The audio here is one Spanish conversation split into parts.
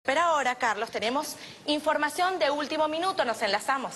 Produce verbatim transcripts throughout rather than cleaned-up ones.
Pero ahora, Carlos, tenemos información de último minuto, nos enlazamos.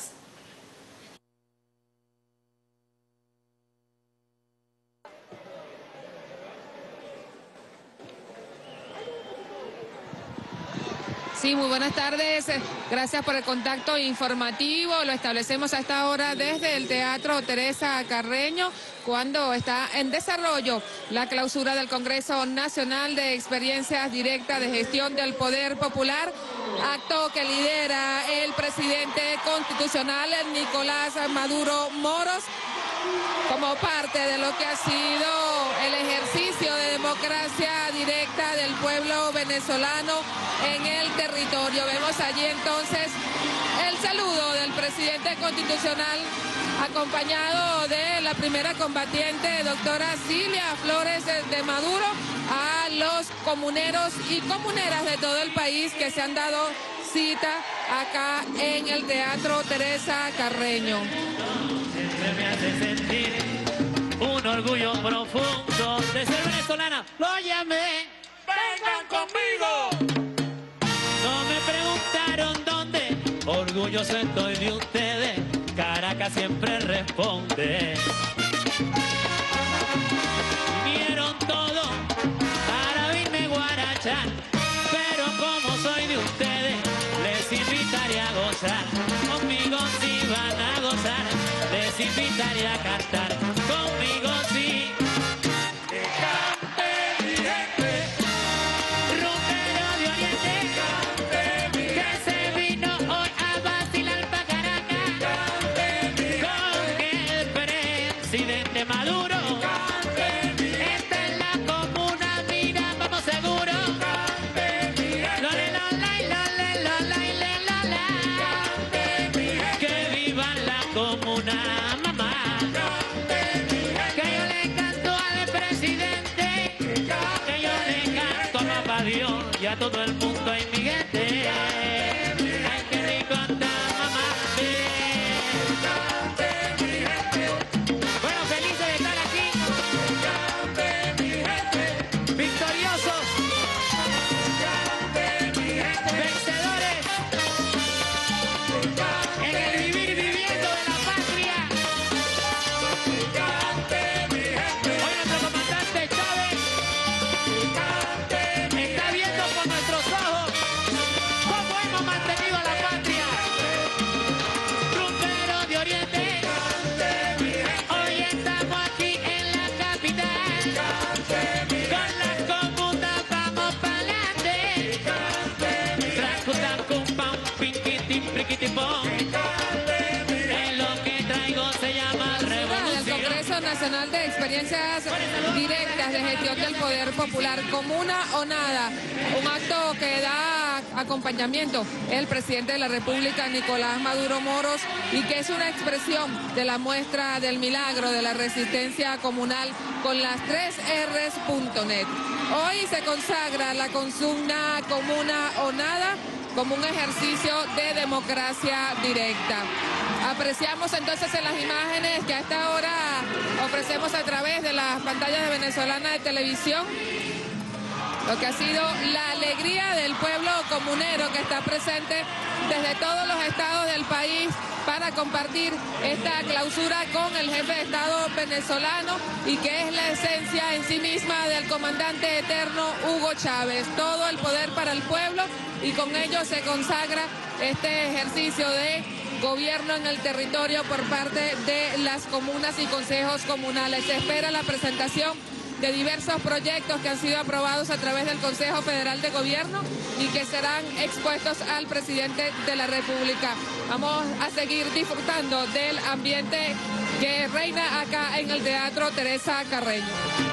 Sí, muy buenas tardes. Gracias por el contacto informativo. Lo establecemos a esta hora desde el Teatro Teresa Carreño, cuando está en desarrollo la clausura del Congreso Nacional de Experiencias Directas de Gestión del Poder Popular, acto que lidera el presidente constitucional Nicolás Maduro Moros, como parte de lo que ha sido el ejercicio de democracia directa del pueblo venezolano en el territorio. Vemos allí entonces el saludo del presidente constitucional, acompañado de la primera combatiente, doctora Cilia Flores de Maduro, a los comuneros y comuneras de todo el país que se han dado cita acá en el Teatro Teresa Carreño. Me hace sentir un orgullo profundo de ser venezolana. Lo llamé, vengan conmigo. No me preguntaron dónde, orgulloso estoy de ustedes. Caracas siempre responde. Vieron todo para oírme guarachar, pero como soy de ustedes, les invitaré a gozar. Conmigo sí van a gozar, les invitaré a cantar. Conmigo sí. Que cante mi gente, rumbero de Oriente, cante mi gente, que se vino hoy a vacilar pa' Caracas, cante mi gente, con el presidente Maduro, cante mi gente, esta es la comuna, mira, vamos seguro, cante mi gente, lole, lole, lole, lole, lole, cante mi gente, que viva la comuna, mamá. Que yo le canto al presidente, que yo le canto a papá Dios y a todo el mundo en mi gente. Ay, qué rico anda, mamá. Bueno, felices de estar aquí, victoriosos, vencedores en el vivir viviendo de la patria. Hoy nuestro comandante Chávez está viendo con nuestros ojos cómo hemos mantenido a la patria. Rumbero de Oriente, hoy estamos aquí en la capital. Con las comunas vamos pa'lante. Tracutan, pam, pinquitín, priquitipón. En lo que traigo se llama Del revolución. Congreso Nacional de Experiencias Directas de Gestión del Poder Popular, Comuna o Nada, un acto que da acompañamiento el presidente de la República, Nicolás Maduro Moros, y que es una expresión de la muestra del milagro de la resistencia comunal con las tres erres punto net. Hoy se consagra la consigna Comuna o Nada como un ejercicio de democracia directa. Apreciamos entonces en las imágenes que a esta hora ofrecemos a través de las pantallas de Venezolana de Televisión lo que ha sido la alegría del pueblo comunero que está presente desde todos los estados del país para compartir esta clausura con el jefe de Estado venezolano, y que es la esencia en sí misma del comandante eterno Hugo Chávez. Todo el poder para el pueblo, y con ello se consagra este ejercicio de gobierno en el territorio por parte de las comunas y consejos comunales. Se espera la presentación de diversos proyectos que han sido aprobados a través del Consejo Federal de Gobierno y que serán expuestos al presidente de la República. Vamos a seguir disfrutando del ambiente que reina acá en el Teatro Teresa Carreño.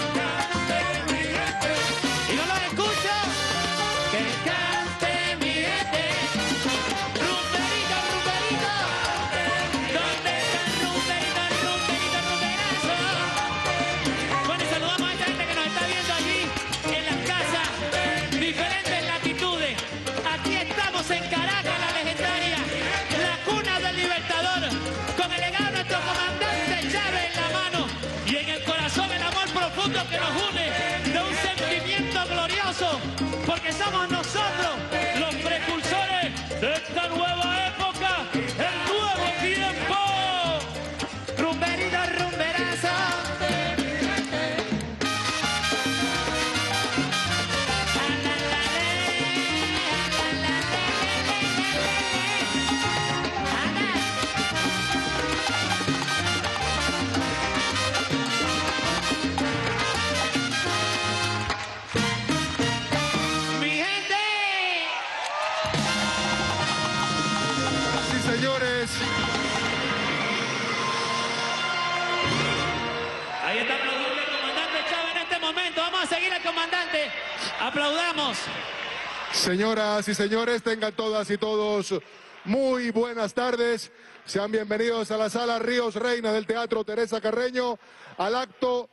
Y no lo escucho, que cante mi gente. Rumberito, rumberito, ¿dónde está el rumberito, el rumberito, el rumberazo? Bueno, y saludamos a esta gente que nos está viendo allí en las casas, diferentes latitudes. Aquí estamos en Caracas, la legendaria, la cuna del Libertador, con el legado de nuestro comandante Chávez en la mano, y en el corazón el amor profundo que nos une, de un sentimiento glorioso, porque somos nosotros los señores. Ahí está aplaudiendo el comandante Chávez en este momento. Vamos a seguir al comandante. Aplaudamos. Señoras y señores, tengan todas y todos muy buenas tardes. Sean bienvenidos a la sala Ríos Reina del Teatro Teresa Carreño, al acto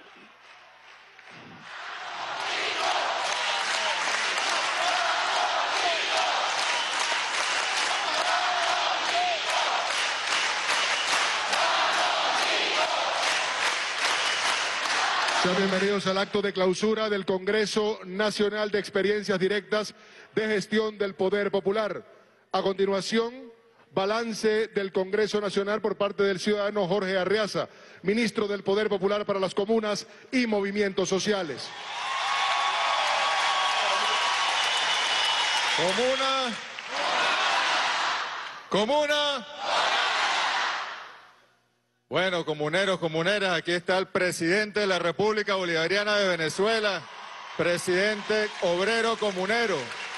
Sean bienvenidos al acto de clausura del Congreso Nacional de Experiencias Directas de Gestión del Poder Popular. A continuación, balance del Congreso Nacional por parte del ciudadano Jorge Arriaza, ministro del Poder Popular para las Comunas y Movimientos Sociales. Comuna. Comuna. Bueno, comuneros, comuneras, aquí está el presidente de la República Bolivariana de Venezuela, presidente obrero comunero.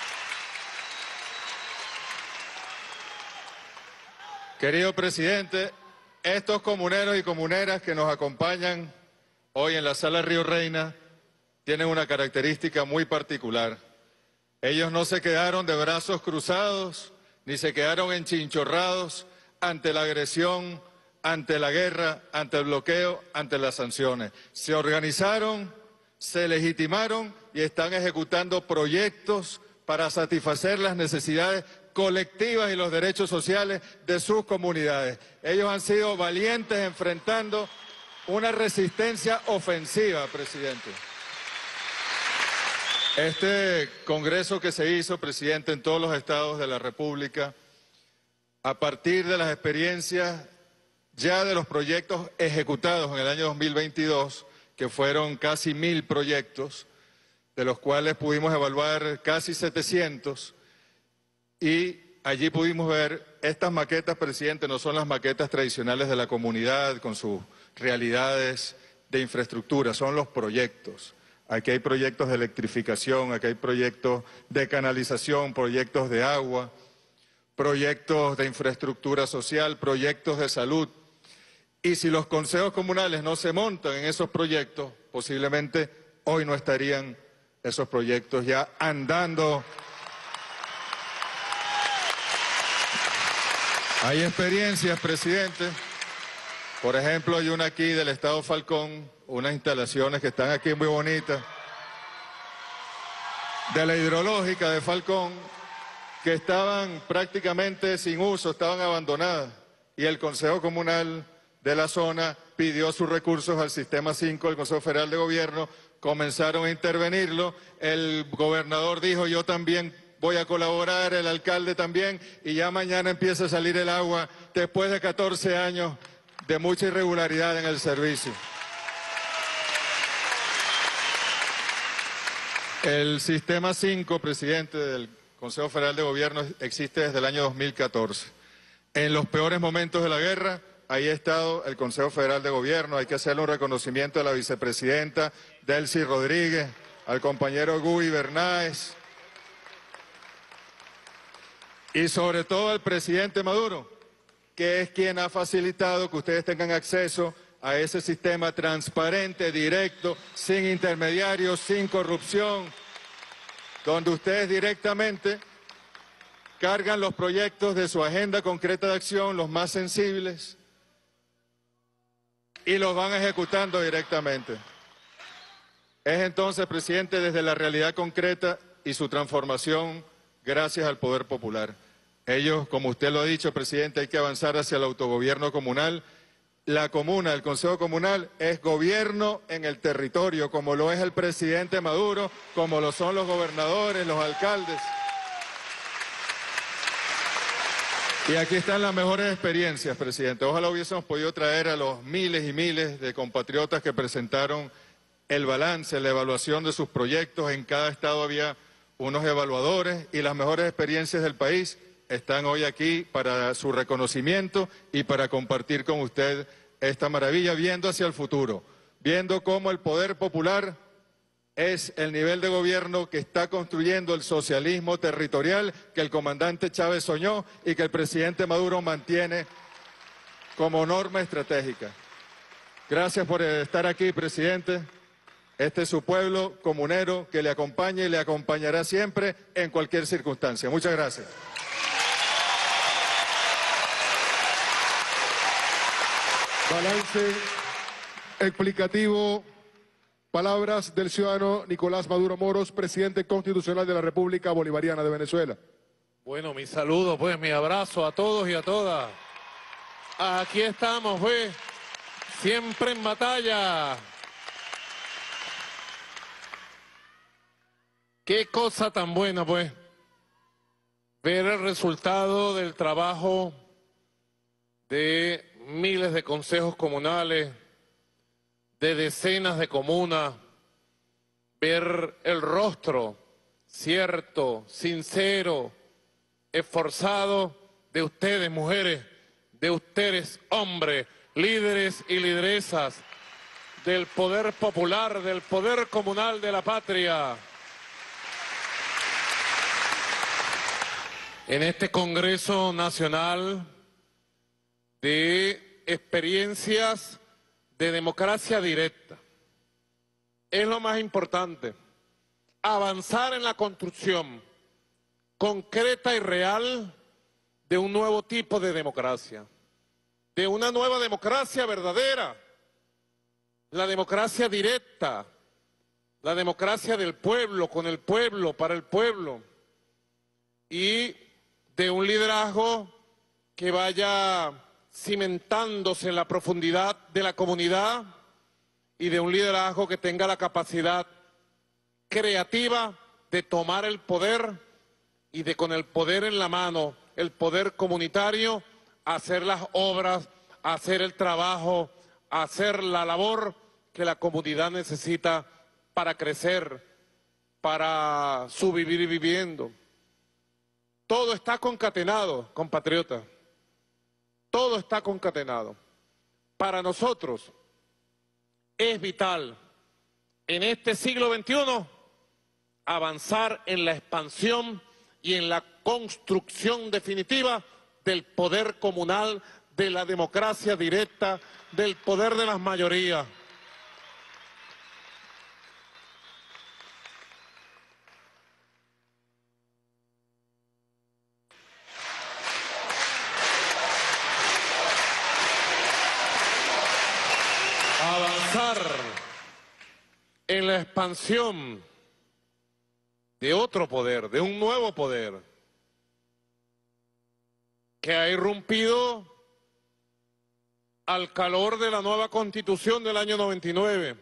Querido presidente, estos comuneros y comuneras que nos acompañan hoy en la sala Río Reina tienen una característica muy particular. Ellos no se quedaron de brazos cruzados, ni se quedaron enchinchorrados ante la agresión, ante la guerra, ante el bloqueo, ante las sanciones. Se organizaron, se legitimaron y están ejecutando proyectos para satisfacer las necesidades colectivas y los derechos sociales de sus comunidades. Ellos han sido valientes enfrentando una resistencia ofensiva, presidente. Este congreso que se hizo, presidente, en todos los estados de la República, a partir de las experiencias ya de los proyectos ejecutados en el año dos mil veintidós, que fueron casi mil proyectos, de los cuales pudimos evaluar casi setecientos, y allí pudimos ver estas maquetas, presidente, no son las maquetas tradicionales de la comunidad con sus realidades de infraestructura, son los proyectos. Aquí hay proyectos de electrificación, aquí hay proyectos de canalización, proyectos de agua, proyectos de infraestructura social, proyectos de salud. Y si los consejos comunales no se montan en esos proyectos, posiblemente hoy no estarían esos proyectos ya andando. Hay experiencias, presidente. Por ejemplo, hay una aquí del Estado Falcón, unas instalaciones que están aquí muy bonitas, de la hidrológica de Falcón, que estaban prácticamente sin uso, estaban abandonadas, y el Consejo Comunal de la zona pidió sus recursos al Sistema cinco del Consejo Federal de Gobierno, comenzaron a intervenirlo, el gobernador dijo yo también voy a colaborar, el alcalde también, y ya mañana empieza a salir el agua después de catorce años de mucha irregularidad en el servicio. El Sistema cinco, presidente del Consejo Federal de Gobierno, existe desde el año dos mil catorce. En los peores momentos de la guerra, ahí ha estado el Consejo Federal de Gobierno. Hay que hacerle un reconocimiento a la vicepresidenta Delcy Rodríguez, al compañero Guy Bernáez y sobre todo al presidente Maduro, que es quien ha facilitado que ustedes tengan acceso a ese sistema transparente, directo, sin intermediarios, sin corrupción, donde ustedes directamente cargan los proyectos de su agenda concreta de acción, los más sensibles, y los van ejecutando directamente. Es entonces, presidente, desde la realidad concreta y su transformación gracias al poder popular. Ellos, como usted lo ha dicho, presidente, hay que avanzar hacia el autogobierno comunal. La comuna, el Consejo Comunal, es gobierno en el territorio, como lo es el presidente Maduro, como lo son los gobernadores, los alcaldes. Y aquí están las mejores experiencias, presidente. Ojalá hubiésemos podido traer a los miles y miles de compatriotas que presentaron el balance, la evaluación de sus proyectos. En cada estado había unos evaluadores y las mejores experiencias del país están hoy aquí para su reconocimiento y para compartir con usted esta maravilla, viendo hacia el futuro, viendo cómo el poder popular es el nivel de gobierno que está construyendo el socialismo territorial que el comandante Chávez soñó y que el presidente Maduro mantiene como norma estratégica. Gracias por estar aquí, presidente. Este es su pueblo comunero que le acompaña y le acompañará siempre en cualquier circunstancia. Muchas gracias. Balance explicativo. Palabras del ciudadano Nicolás Maduro Moros, presidente constitucional de la República Bolivariana de Venezuela. Bueno, mi saludo, pues, mi abrazo a todos y a todas. Aquí estamos, pues, siempre en batalla. Qué cosa tan buena, pues, ver el resultado del trabajo de miles de consejos comunales, de decenas de comunas, ver el rostro cierto, sincero, esforzado de ustedes, mujeres, de ustedes, hombres, líderes y lideresas, del poder popular, del poder comunal de la patria. En este Congreso Nacional de Experiencias de Democracia Directa, es lo más importante, avanzar en la construcción concreta y real de un nuevo tipo de democracia, de una nueva democracia verdadera, la democracia directa, la democracia del pueblo, con el pueblo, para el pueblo, y de un liderazgo que vaya cimentándose en la profundidad de la comunidad y de un liderazgo que tenga la capacidad creativa de tomar el poder y de, con el poder en la mano, el poder comunitario, hacer las obras, hacer el trabajo, hacer la labor que la comunidad necesita para crecer, para subvivir y viviendo. Todo está concatenado, compatriotas. Todo está concatenado. Para nosotros es vital en este siglo veintiuno avanzar en la expansión y en la construcción definitiva del poder comunal, de la democracia directa, del poder de las mayorías. Avanzar en la expansión de otro poder, de un nuevo poder, que ha irrumpido al calor de la nueva Constitución del año noventa y nueve,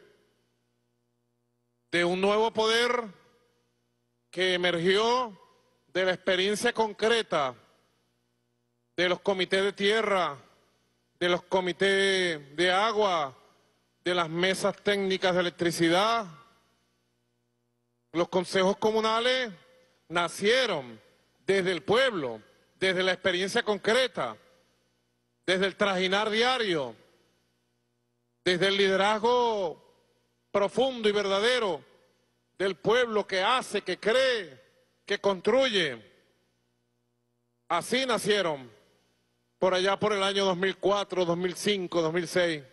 de un nuevo poder que emergió de la experiencia concreta de los comités de tierra, de los comités de agua, de las mesas técnicas de electricidad. Los consejos comunales nacieron desde el pueblo, desde la experiencia concreta, desde el trajinar diario, desde el liderazgo profundo y verdadero del pueblo que hace, que cree, que construye. Así nacieron, por allá por el año dos mil cuatro, dos mil cinco, dos mil seis.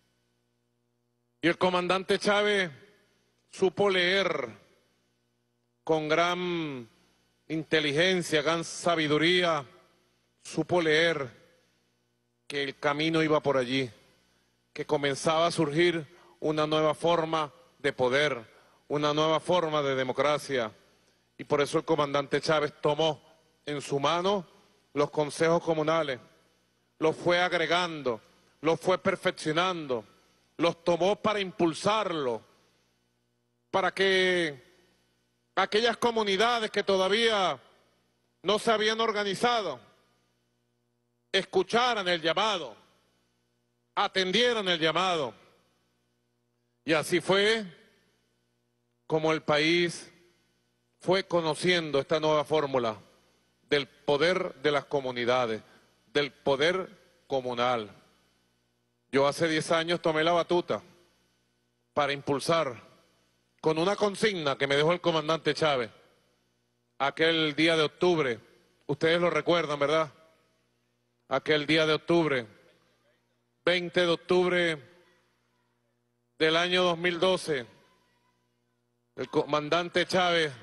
Y el comandante Chávez supo leer con gran inteligencia, gran sabiduría, supo leer que el camino iba por allí, que comenzaba a surgir una nueva forma de poder, una nueva forma de democracia. Y por eso el comandante Chávez tomó en su mano los consejos comunales, los fue agregando, los fue perfeccionando, los tomó para impulsarlo, para que aquellas comunidades que todavía no se habían organizado escucharan el llamado, atendieran el llamado. Y así fue como el país fue conociendo esta nueva fórmula del poder de las comunidades, del poder comunal. Yo hace diez años tomé la batuta para impulsar con una consigna que me dejó el comandante Chávez aquel día de octubre. Ustedes lo recuerdan, ¿verdad? Aquel día de octubre, veinte de octubre del año dos mil doce, el comandante Chávez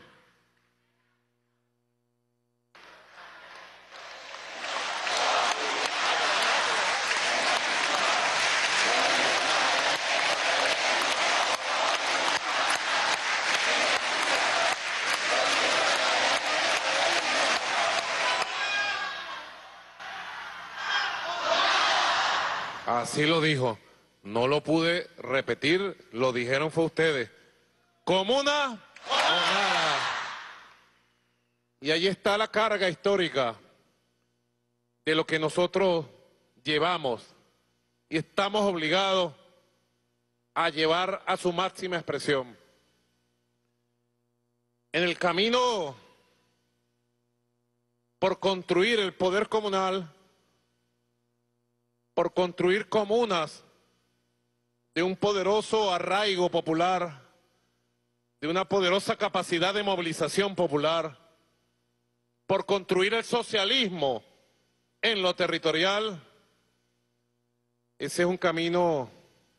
así lo dijo. No lo pude repetir, lo dijeron fue ustedes. Comuna o nada. Y ahí está la carga histórica de lo que nosotros llevamos y estamos obligados a llevar a su máxima expresión. En el camino por construir el poder comunal, por construir comunas de un poderoso arraigo popular, de una poderosa capacidad de movilización popular, por construir el socialismo en lo territorial. Ese es un camino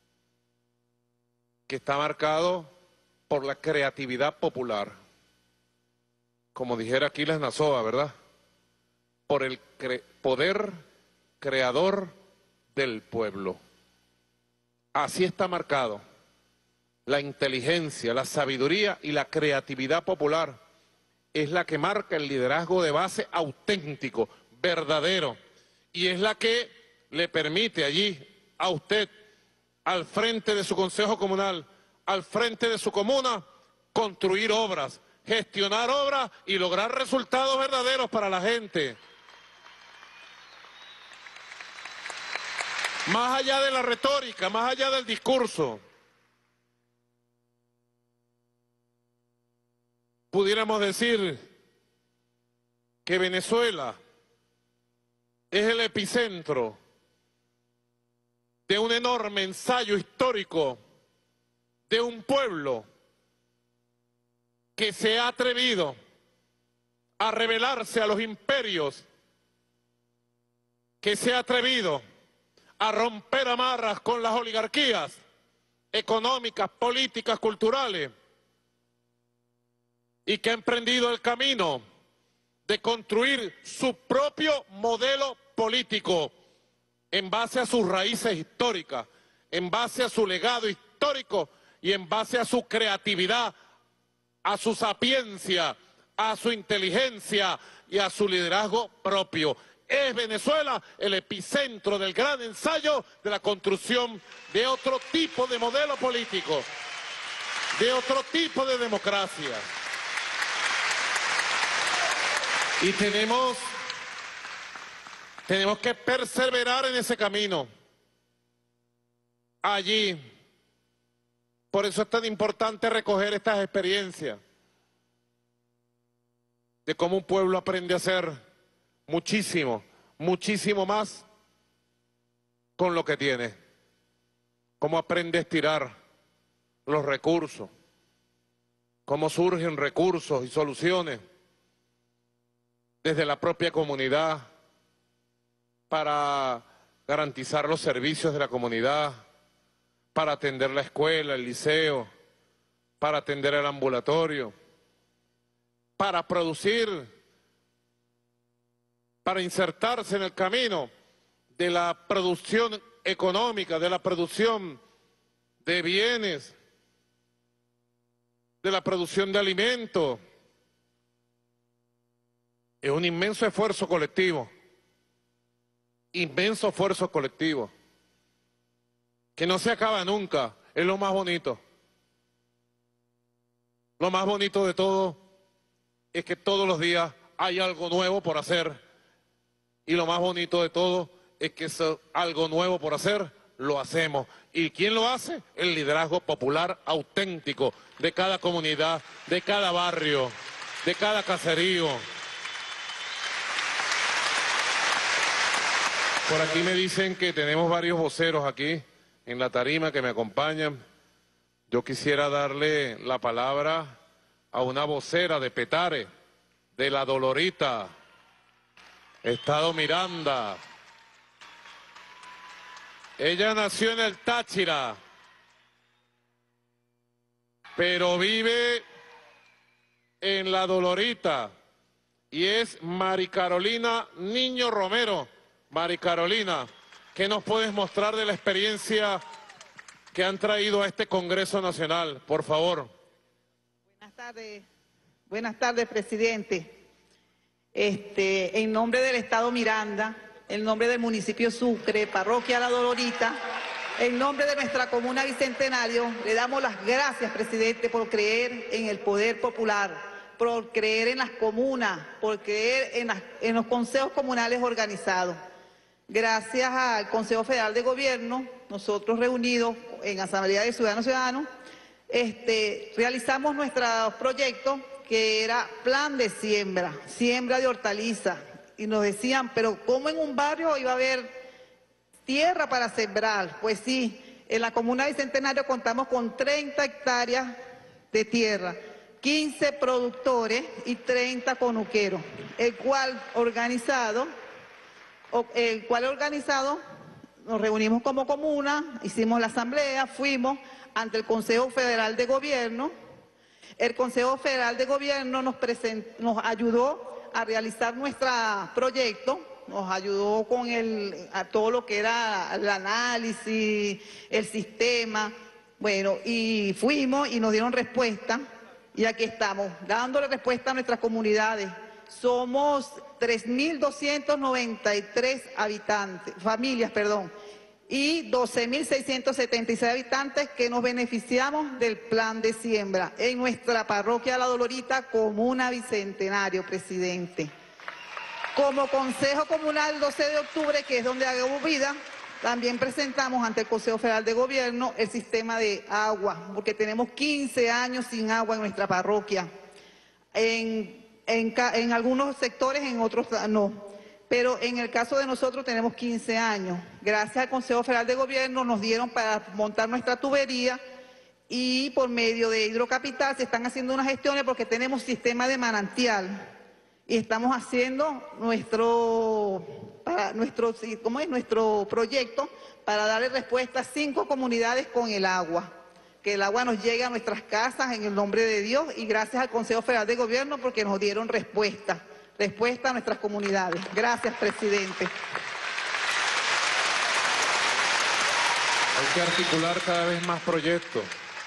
que está marcado por la creatividad popular. Como dijera Aquiles Nazoa, ¿verdad? Por el cre- poder creador del pueblo. Así está marcado la inteligencia, la sabiduría y la creatividad popular. Es la que marca el liderazgo de base auténtico, verdadero, y es la que le permite allí a usted, al frente de su consejo comunal, al frente de su comuna, construir obras, gestionar obras y lograr resultados verdaderos para la gente. Más allá de la retórica, más allá del discurso, pudiéramos decir que Venezuela es el epicentro de un enorme ensayo histórico de un pueblo que se ha atrevido a rebelarse a los imperios, que se ha atrevido a romper amarras con las oligarquías económicas, políticas, culturales, y que ha emprendido el camino de construir su propio modelo político en base a sus raíces históricas, en base a su legado histórico y en base a su creatividad, a su sapiencia, a su inteligencia y a su liderazgo propio. Es Venezuela el epicentro del gran ensayo de la construcción de otro tipo de modelo político, de otro tipo de democracia. Y tenemos, tenemos que perseverar en ese camino. Allí, por eso es tan importante recoger estas experiencias de cómo un pueblo aprende a hacer muchísimo, muchísimo más con lo que tiene. Cómo aprende a estirar los recursos, cómo surgen recursos y soluciones desde la propia comunidad para garantizar los servicios de la comunidad, para atender la escuela, el liceo, para atender el ambulatorio, para producir, para insertarse en el camino de la producción económica, de la producción de bienes, de la producción de alimentos. Es un inmenso esfuerzo colectivo, inmenso esfuerzo colectivo, que no se acaba nunca, es lo más bonito. Lo más bonito de todo es que todos los días hay algo nuevo por hacer. Y lo más bonito de todo es que eso, algo nuevo por hacer, lo hacemos. ¿Y quién lo hace? El liderazgo popular auténtico de cada comunidad, de cada barrio, de cada caserío. Por aquí me dicen que tenemos varios voceros aquí en la tarima que me acompañan. yo quisiera darle la palabra a una vocera de Petare, de La Dolorita, Estado Miranda. Ella nació en el Táchira, pero vive en La Dolorita, y es Mari Carolina Niño Romero. Mari Carolina, ¿qué nos puedes mostrar de la experiencia que han traído a este Congreso Nacional? Por favor. Buenas tardes, buenas tardes, presidente. Este, en nombre del Estado Miranda, en nombre del municipio Sucre, parroquia La Dolorita, en nombre de nuestra comuna Bicentenario, le damos las gracias, presidente, por creer en el poder popular, por creer en las comunas, por creer en, las, en los consejos comunales organizados. Gracias al Consejo Federal de Gobierno, nosotros reunidos en Asamblea de Ciudadanos Ciudadanos, este, realizamos nuestro proyecto que era plan de siembra, siembra de hortalizas. Y nos decían, pero ¿cómo en un barrio iba a haber tierra para sembrar? Pues sí, en la comuna de Bicentenario contamos con treinta hectáreas de tierra, quince productores y treinta conuqueros, el cual organizado, el cual organizado nos reunimos como comuna, hicimos la asamblea, fuimos ante el Consejo Federal de Gobierno. El Consejo Federal de Gobierno nos, present, nos ayudó a realizar nuestro proyecto, nos ayudó con el, a todo lo que era el análisis, el sistema, bueno, y fuimos y nos dieron respuesta, y aquí estamos, dándole respuesta a nuestras comunidades. Somos tres mil doscientos noventa y tres habitantes, familias, perdón, y doce mil seiscientos setenta y seis habitantes que nos beneficiamos del plan de siembra en nuestra parroquia La Dolorita, comuna Bicentenario, presidente. Como Consejo Comunal doce de octubre, que es donde hagamos vida, también presentamos ante el Consejo Federal de Gobierno el sistema de agua, porque tenemos quince años sin agua en nuestra parroquia. En, en, en algunos sectores, en otros no. Pero en el caso de nosotros tenemos quince años. Gracias al Consejo Federal de Gobierno nos dieron para montar nuestra tubería y por medio de Hidrocapital se están haciendo unas gestiones porque tenemos sistema de manantial y estamos haciendo nuestro, para nuestro, ¿cómo es? nuestro proyecto para darle respuesta a cinco comunidades con el agua. Que el agua nos llegue a nuestras casas en el nombre de Dios y gracias al Consejo Federal de Gobierno porque nos dieron respuesta. Respuesta a nuestras comunidades. Gracias, presidente. Hay que articular cada vez más proyectos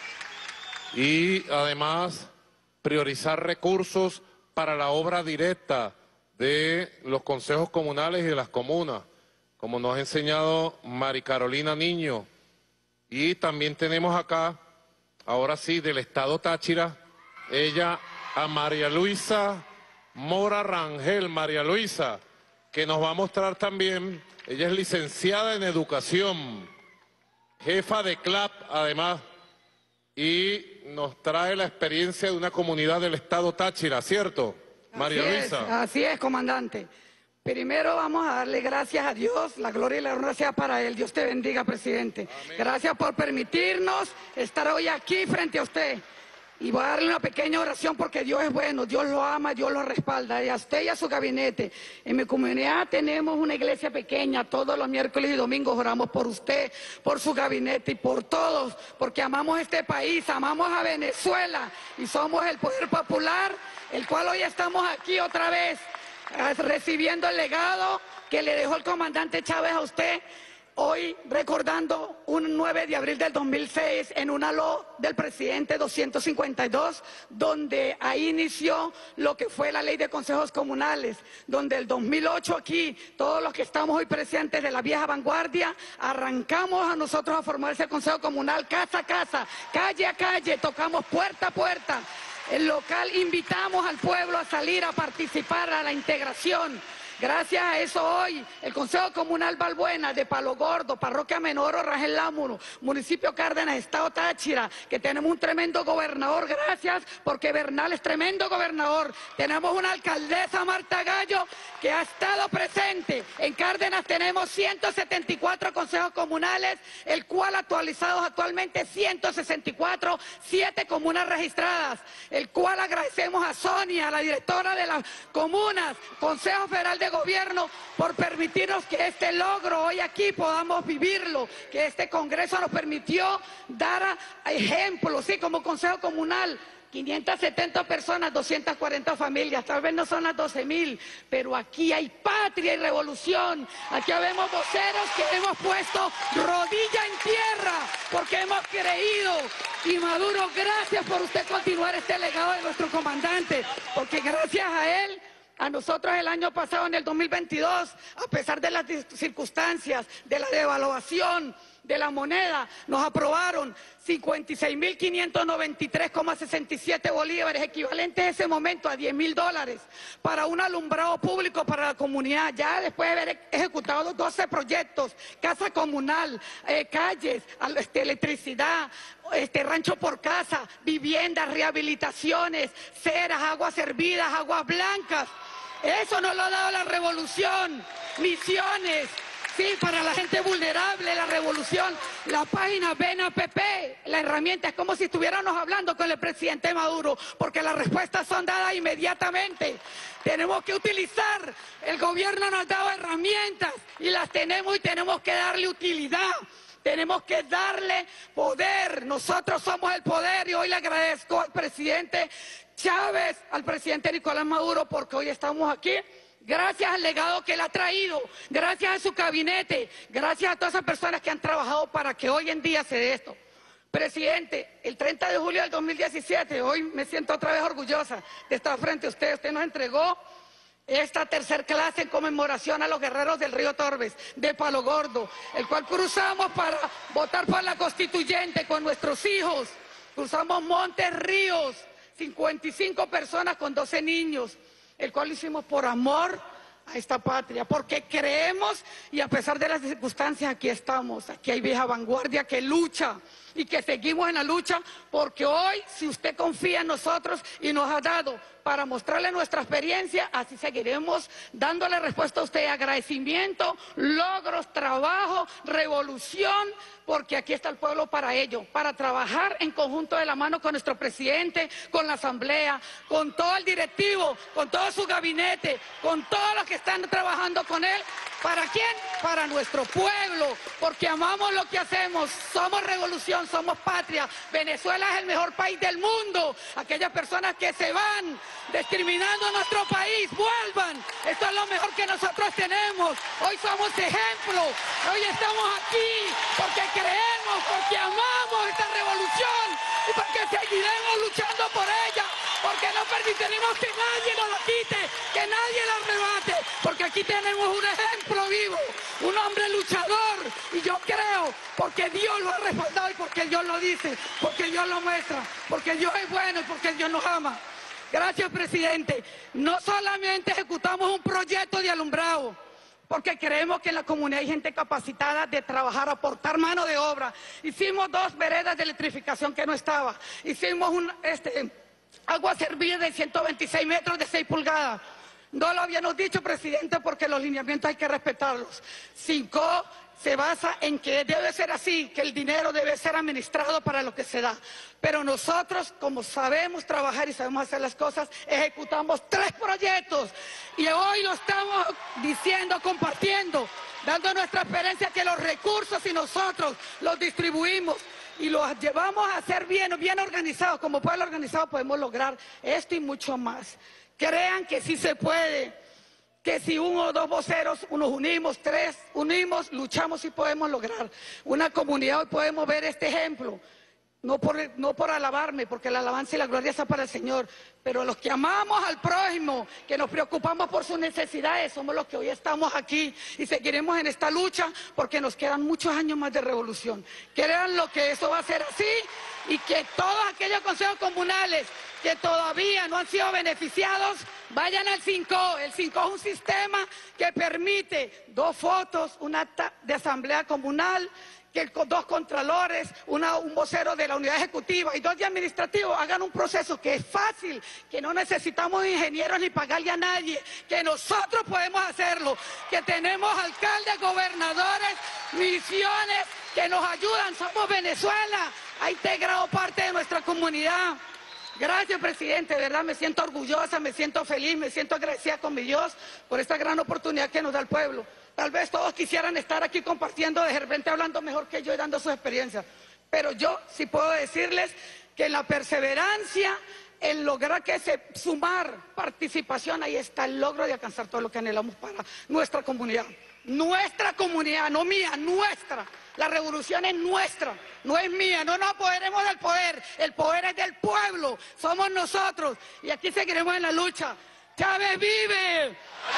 y además priorizar recursos para la obra directa de los consejos comunales y de las comunas, como nos ha enseñado Mari Carolina Niño. Y también tenemos acá, ahora sí, del Estado Táchira, ella a María Luisa Mora Rangel. María Luisa, que nos va a mostrar también, ella es licenciada en educación, jefa de C L A P además, y nos trae la experiencia de una comunidad del Estado Táchira, ¿cierto, María Así Luisa? Es, así es, comandante. Primero vamos a darle gracias a Dios, la gloria y la honra sea para Él. Dios te bendiga, presidente. Amén. Gracias por permitirnos estar hoy aquí frente a usted. Y voy a darle una pequeña oración porque Dios es bueno, Dios lo ama, Dios lo respalda. Y a usted y a su gabinete. En mi comunidad tenemos una iglesia pequeña, todos los miércoles y domingos oramos por usted, por su gabinete y por todos, porque amamos este país, amamos a Venezuela y somos el poder popular, el cual hoy estamos aquí otra vez, recibiendo el legado que le dejó el comandante Chávez a usted. Hoy recordando un nueve de abril del dos mil seis en una L O del presidente doscientos cincuenta y dos, donde ahí inició lo que fue la ley de consejos comunales, donde el dos mil ocho aquí, todos los que estamos hoy presentes de la vieja vanguardia, arrancamos a nosotros a formar ese consejo comunal casa a casa, calle a calle, tocamos puerta a puerta. El local invitamos al pueblo a salir a participar a la integración. Gracias a eso hoy el Consejo Comunal Balbuena de Palo Gordo, Parroquia Menor o Rangel Lámuro, Municipio Cárdenas, Estado Táchira, que tenemos un tremendo gobernador, gracias porque Bernal es tremendo gobernador. Tenemos una alcaldesa, Marta Gallo, que ha estado presente. En Cárdenas tenemos ciento setenta y cuatro consejos comunales, el cual actualizados actualmente ciento sesenta y cuatro, siete comunas registradas, el cual agradecemos a Sonia, la directora de las comunas, Consejo Federal de Gobierno, por permitirnos que este logro hoy aquí podamos vivirlo, que este Congreso nos permitió dar ejemplos, sí, como Consejo Comunal. quinientas setenta personas, doscientas cuarenta familias, tal vez no son las doce mil, pero aquí hay patria y revolución. Aquí vemos voceros que hemos puesto rodilla en tierra porque hemos creído. Y Maduro, gracias por usted continuar este legado de nuestro comandante, porque gracias a él, a nosotros el año pasado, en el dos mil veintidós, a pesar de las circunstancias, de la devaluación de la moneda, nos aprobaron cincuenta y seis mil quinientos noventa y tres coma sesenta y siete bolívares, equivalentes en ese momento a diez mil dólares, para un alumbrado público para la comunidad. Ya después de haber ejecutado doce proyectos, casa comunal, eh, calles, este, electricidad, este, rancho por casa, viviendas, rehabilitaciones, ceras, aguas hervidas, aguas blancas. Eso nos lo ha dado la revolución, misiones. Sí, para la gente vulnerable, la revolución, la página Ven A P P, la herramienta, es como si estuviéramos hablando con el presidente Maduro, porque las respuestas son dadas inmediatamente. Tenemos que utilizar, el gobierno nos ha dado herramientas y las tenemos y tenemos que darle utilidad. Tenemos que darle poder, nosotros somos el poder y hoy le agradezco al presidente Chávez, al presidente Nicolás Maduro, porque hoy estamos aquí. Gracias al legado que él ha traído, gracias a su gabinete, gracias a todas esas personas que han trabajado para que hoy en día se dé esto. Presidente, el treinta de julio del dos mil diecisiete, hoy me siento otra vez orgullosa de estar frente a usted. Usted nos entregó esta tercer clase en conmemoración a los guerreros del río Torbes, de Palo Gordo, el cual cruzamos para votar por la constituyente con nuestros hijos. Cruzamos montes, ríos, cincuenta y cinco personas con doce niños. El cual lo hicimos por amor a esta patria, porque creemos y a pesar de las circunstancias aquí estamos, aquí hay vieja vanguardia que lucha y que seguimos en la lucha, porque hoy si usted confía en nosotros y nos ha dado para mostrarle nuestra experiencia, así seguiremos dándole respuesta a usted, agradecimiento, logros, trabajo, revolución, porque aquí está el pueblo para ello, para trabajar en conjunto de la mano con nuestro presidente, con la asamblea, con todo el directivo, con todo su gabinete, con todos los que están trabajando con él. ¿Para quién? Para nuestro pueblo, porque amamos lo que hacemos, somos revolución, somos patria. Venezuela es el mejor país del mundo. Aquellas personas que se van discriminando a nuestro país, vuelvan. Esto es lo mejor que nosotros tenemos. Hoy somos ejemplo, hoy estamos aquí porque creemos, porque amamos esta revolución y porque seguiremos luchando por ella, porque no permitiremos que nadie nos la quite, que nadie la arrebate, porque aquí tenemos un ejemplo vivo, un hombre luchador, y yo creo, porque Dios lo ha respaldado y porque Dios lo dice, porque Dios lo muestra, porque Dios es bueno y porque Dios nos ama. Gracias, presidente. No solamente ejecutamos un proyecto de alumbrado, porque creemos que en la comunidad hay gente capacitada de trabajar, aportar mano de obra. Hicimos dos veredas de electrificación que no estaba. Hicimos un, este, agua servida de ciento veintiséis metros de seis pulgadas. No lo habíamos dicho, presidente, porque los lineamientos hay que respetarlos. Cinco se basa en que debe ser así, que el dinero debe ser administrado para lo que se da. Pero nosotros, como sabemos trabajar y sabemos hacer las cosas, ejecutamos tres proyectos y hoy lo estamos diciendo, compartiendo, dando nuestra experiencia que los recursos y nosotros los distribuimos y los llevamos a hacer bien, bien organizados. Como pueblo organizado podemos lograr esto y mucho más. Crean que sí se puede. Que si uno o dos voceros nos unimos, tres unimos, luchamos y podemos lograr. Una comunidad hoy podemos ver este ejemplo, no por, no por alabarme, porque la alabanza y la gloria está para el Señor, pero los que amamos al prójimo, que nos preocupamos por sus necesidades, somos los que hoy estamos aquí y seguiremos en esta lucha porque nos quedan muchos años más de revolución. Crean lo que eso va a ser así y que todos aquellos consejos comunales que todavía no han sido beneficiados, vayan al cinco. El cinco es un sistema que permite dos fotos, un acta de asamblea comunal, que dos contralores, una, un vocero de la unidad ejecutiva y dos de administrativos hagan un proceso que es fácil, que no necesitamos ingenieros ni pagarle a nadie, que nosotros podemos hacerlo, que tenemos alcaldes, gobernadores, misiones que nos ayudan. Somos Venezuela, ha integrado parte de nuestra comunidad. Gracias, presidente, de verdad me siento orgullosa, me siento feliz, me siento agradecida con mi Dios por esta gran oportunidad que nos da el pueblo. Tal vez todos quisieran estar aquí compartiendo, de repente hablando mejor que yo y dando sus experiencias, pero yo sí puedo decirles que la perseverancia, en lograr que se sumar participación, ahí está el logro de alcanzar todo lo que anhelamos para nuestra comunidad. Nuestra comunidad, no mía, nuestra. La revolución es nuestra, no es mía, no nos apoderemos del poder, el poder es del pueblo, somos nosotros y aquí seguiremos en la lucha. Chávez vive,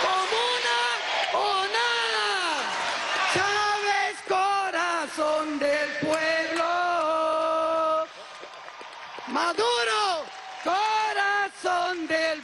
comuna o nada. Chávez, corazón del pueblo. Maduro, corazón del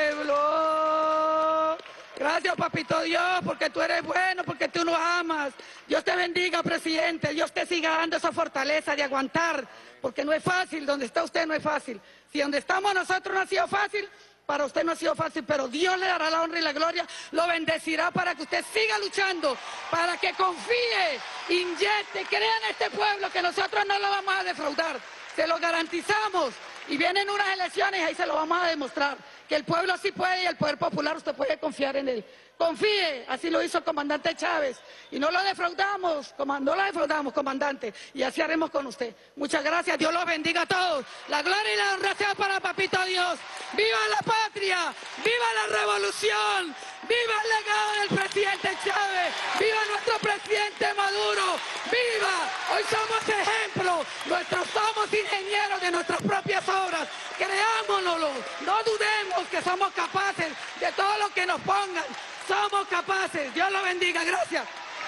pueblo. Gracias, papito Dios, porque tú eres bueno, porque tú nos amas. Dios te bendiga, presidente. Dios te siga dando esa fortaleza de aguantar, porque no es fácil. Donde está usted no es fácil. Si donde estamos nosotros no ha sido fácil, para usted no ha sido fácil, pero Dios le dará la honra y la gloria, lo bendecirá para que usted siga luchando, para que confíe, inyecte, crea en este pueblo que nosotros no lo vamos a defraudar. Se lo garantizamos. Y vienen unas elecciones y ahí se lo vamos a demostrar. Que el pueblo sí puede y el poder popular usted puede confiar en él. Confíe, así lo hizo el comandante Chávez. Y no lo defraudamos, no lo defraudamos, comandante. Y así haremos con usted. Muchas gracias, Dios los bendiga a todos. La gloria y la honra sea para papito Dios. ¡Viva la patria! ¡Viva la revolución! ¡Viva el legado del presidente Chávez! ¡Viva nuestro presidente Maduro! ¡Viva! Hoy somos ejemplo. Nosotros somos ingenieros de nuestras propias obras. Creámonoslo. No dudemos que somos capaces de todo lo que nos pongan. Somos capaces. Dios lo bendiga. Gracias.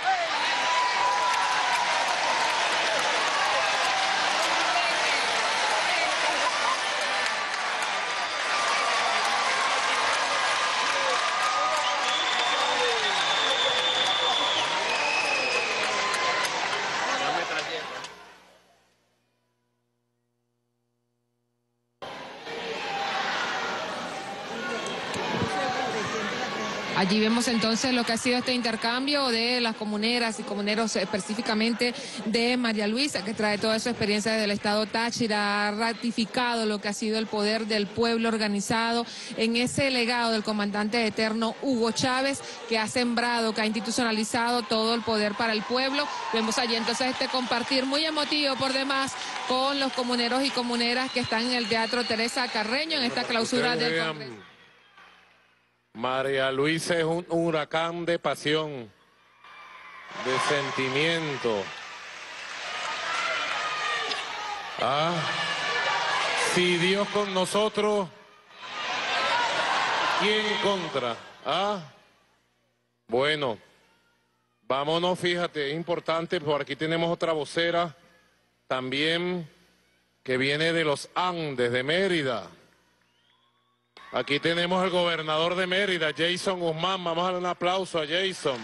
Allí vemos entonces lo que ha sido este intercambio de las comuneras y comuneros específicamente de María Luisa, que trae toda su experiencia desde el estado Táchira, ha ratificado lo que ha sido el poder del pueblo organizado en ese legado del comandante eterno Hugo Chávez, que ha sembrado, que ha institucionalizado todo el poder para el pueblo. Vemos allí entonces este compartir muy emotivo por demás con los comuneros y comuneras que están en el Teatro Teresa Carreño en esta clausura del Congreso. María Luisa es un huracán de pasión, de sentimiento. Ah, si Dios con nosotros, ¿quién contra? Ah, bueno, vámonos, fíjate, es importante, por aquí tenemos otra vocera también que viene de los Andes, de Mérida. Aquí tenemos al gobernador de Mérida, Jason Guzmán. Vamos a darle un aplauso a Jason.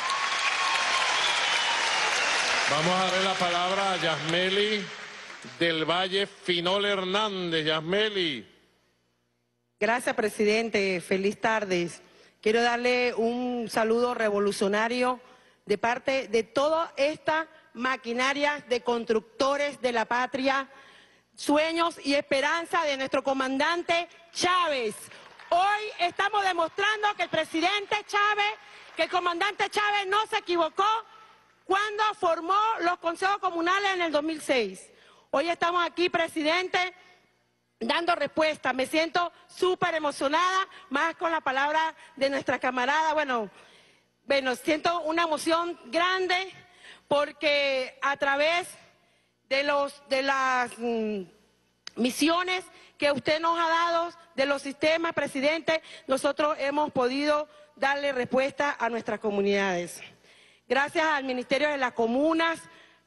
Vamos a darle la palabra a Yasmeli del Valle Finol Hernández. Yasmeli. Gracias, presidente. Feliz tarde. Quiero darle un saludo revolucionario de parte de toda esta maquinaria de constructores de la patria, sueños y esperanza de nuestro comandante Chávez. Hoy estamos demostrando que el presidente Chávez, que el comandante Chávez no se equivocó cuando formó los consejos comunales en el dos mil seis. Hoy estamos aquí, presidente, dando respuesta. Me siento súper emocionada, más con la palabra de nuestra camarada. Bueno, bueno, siento una emoción grande porque a través de, los, de las mm, misiones que usted nos ha dado, de los sistemas, presidente, nosotros hemos podido darle respuesta a nuestras comunidades. Gracias al Ministerio de las Comunas,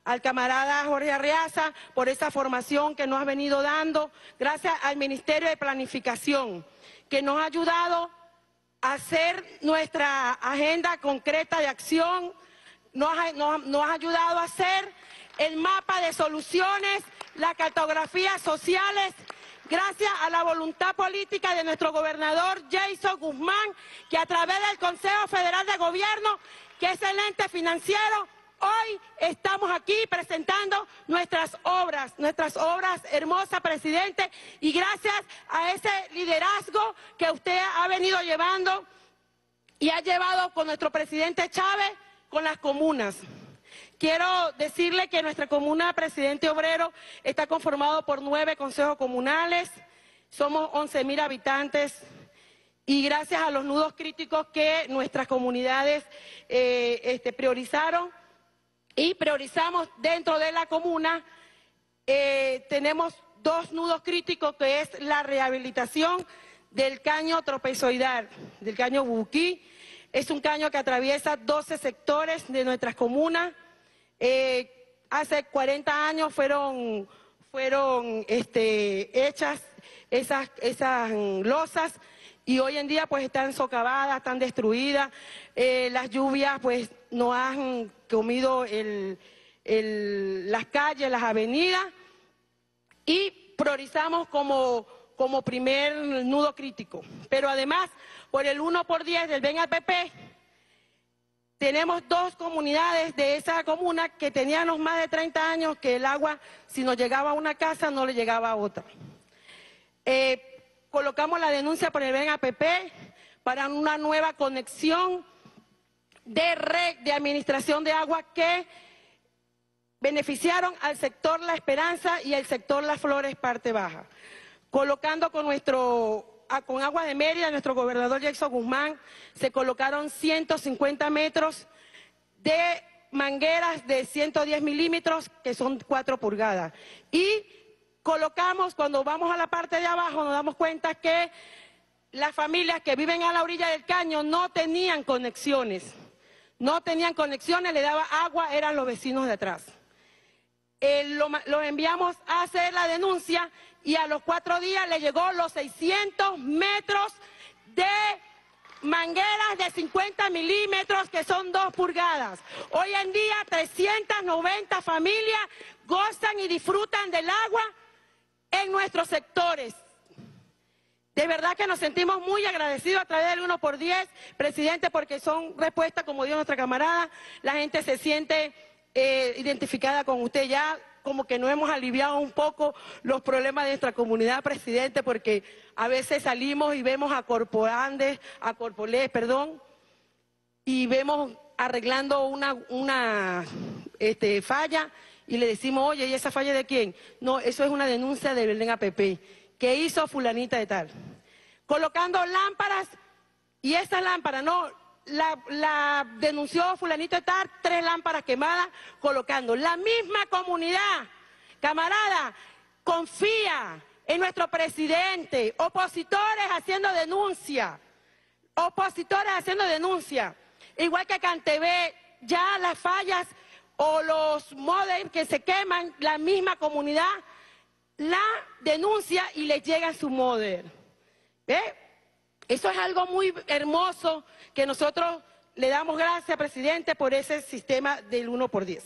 al camarada Jorge Arriaza por esa formación que nos ha venido dando, gracias al Ministerio de Planificación, que nos ha ayudado a hacer nuestra agenda concreta de acción, nos ha, nos, nos ha ayudado a hacer el mapa de soluciones, las cartografías sociales, gracias a la voluntad política de nuestro gobernador Jason Guzmán, que a través del Consejo Federal de Gobierno, que es el ente financiero, hoy estamos aquí presentando nuestras obras, nuestras obras hermosas, presidente, y gracias a ese liderazgo que usted ha venido llevando y ha llevado con nuestro presidente Chávez, con las comunas. Quiero decirle que nuestra comuna Presidente Obrero está conformado por nueve consejos comunales, somos once mil habitantes y gracias a los nudos críticos que nuestras comunidades eh, este, priorizaron y priorizamos dentro de la comuna, eh, tenemos dos nudos críticos que es la rehabilitación del caño tropezoidal, del caño Bubuquí. Es un caño que atraviesa doce sectores de nuestras comunas. Eh, hace cuarenta años fueron, fueron este, hechas esas, esas losas y hoy en día pues están socavadas, están destruidas. Eh, las lluvias pues nos han comido el, el, las calles, las avenidas y priorizamos como, como primer nudo crítico. Pero además, por el uno por diez del Ven A P P, tenemos dos comunidades de esa comuna que teníamos más de treinta años que el agua, si nos llegaba a una casa, no le llegaba a otra. Eh, colocamos la denuncia por el Ven A P P para una nueva conexión de red de administración de agua que beneficiaron al sector La Esperanza y al sector Las Flores parte baja. Colocando con nuestro... con Agua de Mérida, nuestro gobernador Jason Guzmán, se colocaron ciento cincuenta metros de mangueras de ciento diez milímetros, que son cuatro pulgadas. Y colocamos, cuando vamos a la parte de abajo, nos damos cuenta que las familias que viven a la orilla del caño no tenían conexiones. No tenían conexiones, le daba agua, eran los vecinos de atrás. Eh, lo, lo enviamos a hacer la denuncia y a los cuatro días le llegó los seiscientos metros de mangueras de cincuenta milímetros, que son dos pulgadas. Hoy en día trescientas noventa familias gozan y disfrutan del agua en nuestros sectores. De verdad que nos sentimos muy agradecidos a través del uno por diez, presidente, porque son respuestas, como dijo nuestra camarada, la gente se siente eh, identificada con usted ya, como que nos hemos aliviado un poco los problemas de nuestra comunidad, presidente, porque a veces salimos y vemos a Corporandes, a Corpolés, perdón, y vemos arreglando una, una este, falla y le decimos, oye, ¿y esa falla de quién? No, eso es una denuncia de Belén A P P, que hizo fulanita de tal. Colocando lámparas, y esas lámparas, no, la, la denunció fulanito de tal, tres lámparas quemadas, colocando. La misma comunidad, camarada, confía en nuestro presidente, opositores haciendo denuncia, opositores haciendo denuncia. Igual que Cantebé, ya las fallas o los modems que se queman, la misma comunidad la denuncia y le llega su modem. ¿Ve? Eso es algo muy hermoso que nosotros le damos gracias, presidente, por ese sistema del uno por diez.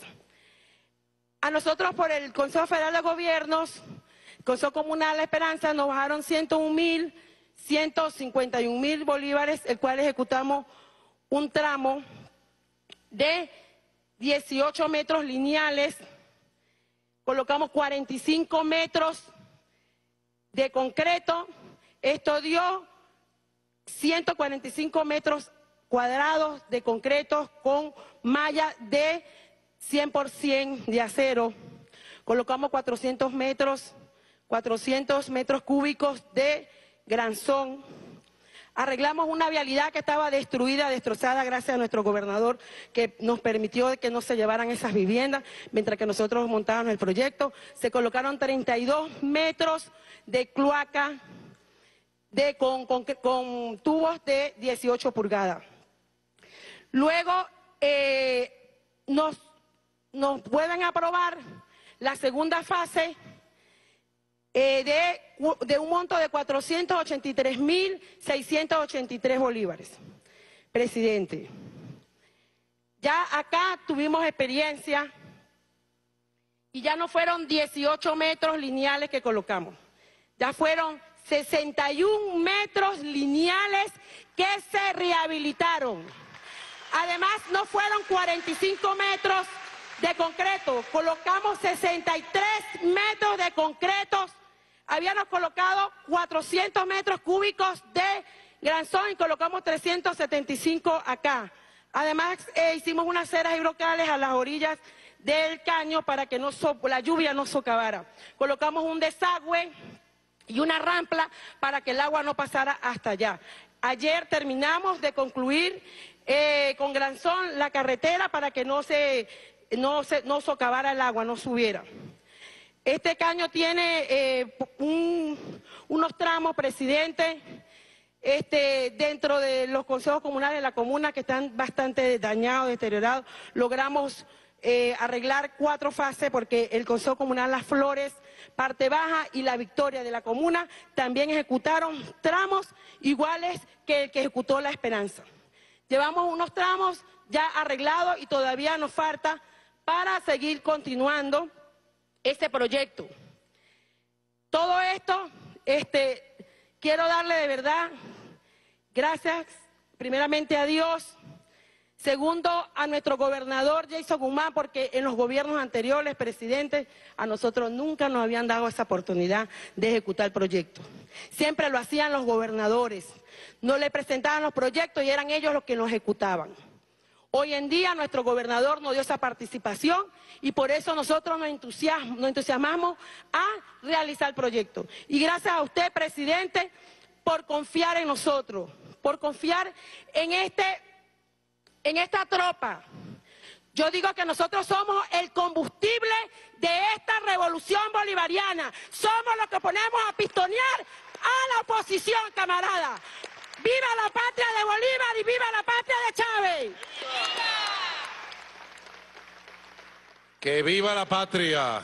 A nosotros por el Consejo Federal de Gobiernos, Consejo Comunal La Esperanza, nos bajaron ciento un mil, ciento cincuenta y un mil bolívares, el cual ejecutamos un tramo de dieciocho metros lineales. Colocamos cuarenta y cinco metros de concreto. Esto dio ciento cuarenta y cinco metros cuadrados de concreto con malla de cien por ciento de acero. Colocamos cuatrocientos metros, cuatrocientos metros cúbicos de granzón. Arreglamos una vialidad que estaba destruida, destrozada, gracias a nuestro gobernador, que nos permitió que no se llevaran esas viviendas, mientras que nosotros montábamos el proyecto. Se colocaron treinta y dos metros de cloaca de, con, con, con tubos de dieciocho pulgadas. Luego eh, nos, nos puedan aprobar la segunda fase eh, de, de un monto de cuatrocientos ochenta y tres mil seiscientos ochenta y tres bolívares. Presidente, ya acá tuvimos experiencia y ya no fueron dieciocho metros lineales que colocamos, ya fueron sesenta y un metros lineales que se rehabilitaron. Además, no fueron cuarenta y cinco metros de concreto, colocamos sesenta y tres metros de concretos, habíamos colocado cuatrocientos metros cúbicos de granzón y colocamos trescientos setenta y cinco acá. Además, eh, hicimos unas ceras hidrocales a las orillas del caño para que no so, la lluvia no socavara. Colocamos un desagüe y una rampa para que el agua no pasara hasta allá. Ayer terminamos de concluir eh, con granzón la carretera para que no se, no se no socavara el agua, no subiera. Este caño tiene eh, un, unos tramos, presidente, este, dentro de los consejos comunales de la comuna que están bastante dañados, deteriorados. Logramos eh, arreglar cuatro fases porque el Consejo Comunal Las Flores, Parte Baja y La Victoria de la comuna también ejecutaron tramos iguales que el que ejecutó La Esperanza. Llevamos unos tramos ya arreglados y todavía nos falta para seguir continuando este proyecto. Todo esto, este, quiero darle de verdad gracias primeramente a Dios, segundo a nuestro gobernador Jason Guzmán, porque en los gobiernos anteriores, presidentes, a nosotros nunca nos habían dado esa oportunidad de ejecutar el proyecto. Siempre lo hacían los gobernadores, no le presentaban los proyectos y eran ellos los que los ejecutaban. Hoy en día nuestro gobernador nos dio esa participación y por eso nosotros nos entusiasmamos, nos entusiasmamos a realizar el proyecto. Y gracias a usted, presidente, por confiar en nosotros, por confiar en, este, en esta tropa. Yo digo que nosotros somos el combustible de esta revolución bolivariana. Somos los que ponemos a pistonear a la oposición, camarada. ¡Viva la patria de Bolívar y viva la patria de Chávez! ¡Que viva la patria!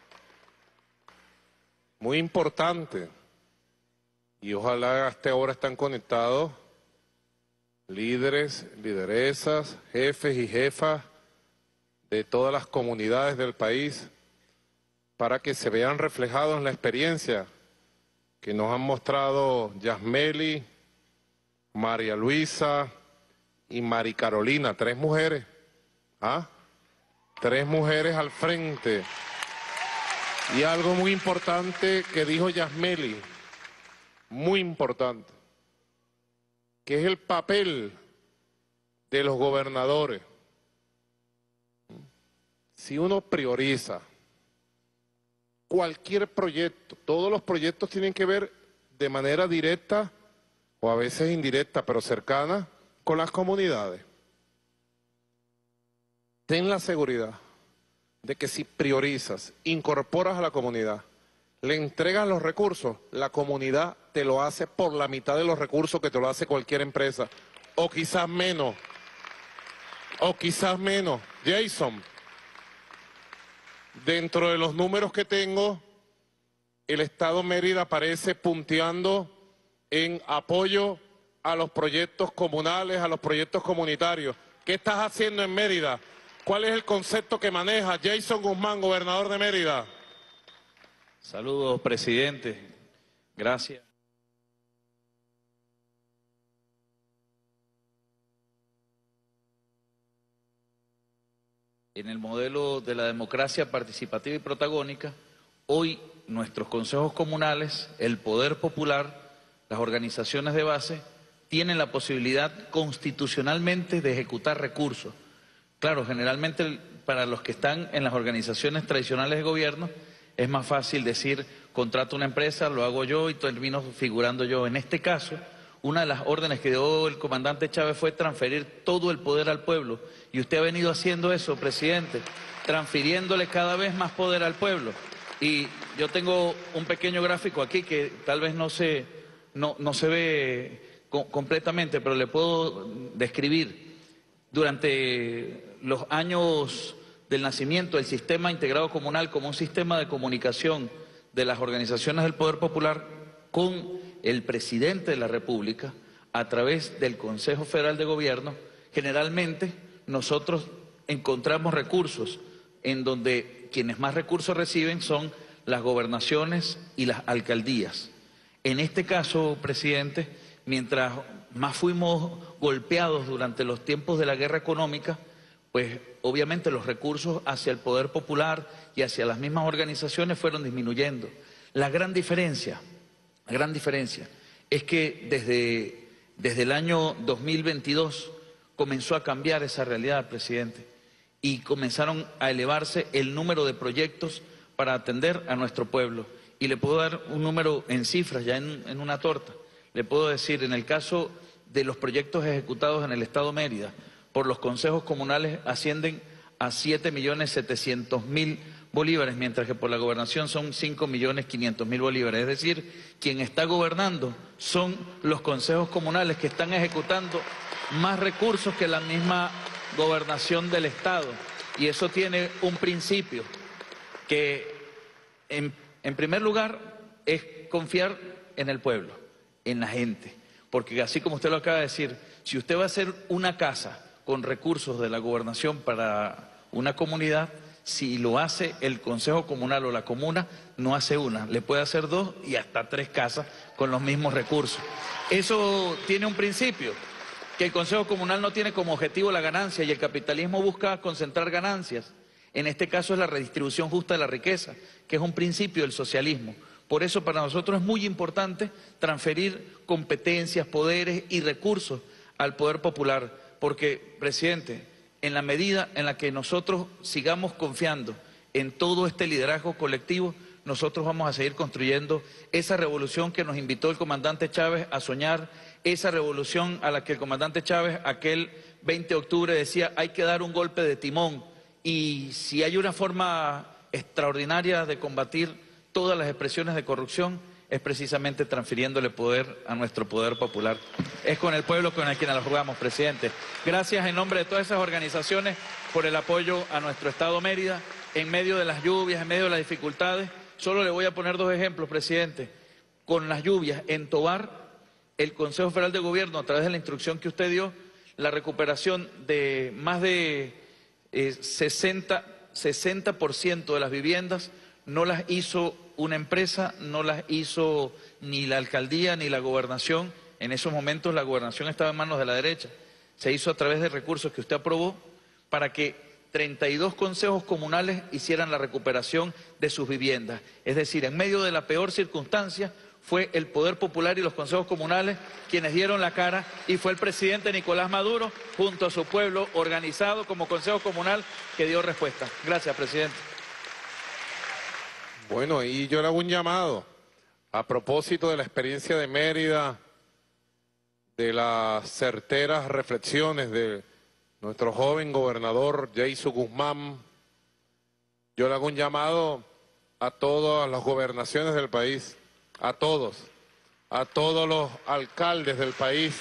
Muy importante. Y ojalá hasta ahora están conectados líderes, lideresas, jefes y jefas de todas las comunidades del país para que se vean reflejados en la experiencia que nos han mostrado Yasmeli, María Luisa y Mari Carolina, tres mujeres, ¿ah? Tres mujeres al frente. Y algo muy importante que dijo Yasmeli, muy importante, que es el papel de los gobernadores. Si uno prioriza cualquier proyecto, todos los proyectos tienen que ver de manera directa o a veces indirecta, pero cercana, con las comunidades. Ten la seguridad de que si priorizas, incorporas a la comunidad, le entregas los recursos, la comunidad te lo hace por la mitad de los recursos que te lo hace cualquier empresa, o quizás menos, o quizás menos. Jason, dentro de los números que tengo, el Estado Mérida aparece punteando en apoyo a los proyectos comunales, a los proyectos comunitarios. ¿Qué estás haciendo en Mérida? ¿Cuál es el concepto que maneja Jason Guzmán, gobernador de Mérida? Saludos, presidente. Gracias. En el modelo de la democracia participativa y protagónica, hoy nuestros consejos comunales, el poder popular, las organizaciones de base, tienen la posibilidad constitucionalmente de ejecutar recursos. Claro, generalmente para los que están en las organizaciones tradicionales de gobierno, es más fácil decir, contrato una empresa, lo hago yo y termino figurando yo. En este caso, una de las órdenes que dio el comandante Chávez fue transferir todo el poder al pueblo. Y usted ha venido haciendo eso, presidente, transfiriéndole cada vez más poder al pueblo. Y yo tengo un pequeño gráfico aquí que tal vez no se, no, no se ve co- completamente, pero le puedo describir. Durante los años del nacimiento del sistema integrado comunal como un sistema de comunicación de las organizaciones del Poder Popular con el presidente de la República a través del Consejo Federal de Gobierno, generalmente nosotros encontramos recursos en donde quienes más recursos reciben son las gobernaciones y las alcaldías. En este caso, presidente, mientras más fuimos golpeados durante los tiempos de la guerra económica, pues obviamente los recursos hacia el Poder Popular y hacia las mismas organizaciones fueron disminuyendo. La gran diferencia, la gran diferencia es que desde, desde el año dos mil veintidós comenzó a cambiar esa realidad, presidente, y comenzaron a elevarse el número de proyectos para atender a nuestro pueblo. Y le puedo dar un número en cifras, ya en, en una torta. Le puedo decir, en el caso de los proyectos ejecutados en el Estado Mérida, por los consejos comunales ascienden a siete millones setecientos mil bolívares, mientras que por la gobernación son cinco millones quinientos mil bolívares. Es decir, quien está gobernando son los consejos comunales que están ejecutando más recursos que la misma gobernación del Estado. Y eso tiene un principio, que en, en primer lugar es confiar en el pueblo, en la gente. Porque así como usted lo acaba de decir, si usted va a hacer una casa con recursos de la gobernación para una comunidad, si lo hace el Consejo Comunal o la comuna, no hace una, le puede hacer dos y hasta tres casas con los mismos recursos. Eso tiene un principio, que el Consejo Comunal no tiene como objetivo la ganancia y el capitalismo busca concentrar ganancias. En este caso es la redistribución justa de la riqueza, que es un principio del socialismo. Por eso para nosotros es muy importante transferir competencias, poderes y recursos al Poder Popular, porque, presidente, en la medida en la que nosotros sigamos confiando en todo este liderazgo colectivo, nosotros vamos a seguir construyendo esa revolución que nos invitó el comandante Chávez a soñar, esa revolución a la que el comandante Chávez aquel veinte de octubre decía hay que dar un golpe de timón, y si hay una forma extraordinaria de combatir todas las expresiones de corrupción es precisamente transfiriéndole poder a nuestro Poder Popular. Es con el pueblo con el que nos jugamos, presidente. Gracias en nombre de todas esas organizaciones por el apoyo a nuestro Estado Mérida en medio de las lluvias, en medio de las dificultades. Solo le voy a poner dos ejemplos, presidente. Con las lluvias en Tobar, el Consejo Federal de Gobierno, a través de la instrucción que usted dio, la recuperación de más de eh, sesenta por ciento de las viviendas no las hizo una empresa, no las hizo ni la alcaldía ni la gobernación. En esos momentos la gobernación estaba en manos de la derecha. Se hizo a través de recursos que usted aprobó para que treinta y dos consejos comunales hicieran la recuperación de sus viviendas. Es decir, en medio de la peor circunstancia fue el Poder Popular y los consejos comunales quienes dieron la cara, y fue el presidente Nicolás Maduro junto a su pueblo organizado como Consejo Comunal que dio respuesta. Gracias, presidente. Bueno, y yo le hago un llamado a propósito de la experiencia de Mérida, de las certeras reflexiones de nuestro joven gobernador Jaysu Guzmán. Yo le hago un llamado a todas las gobernaciones del país, a todos, a todos los alcaldes del país.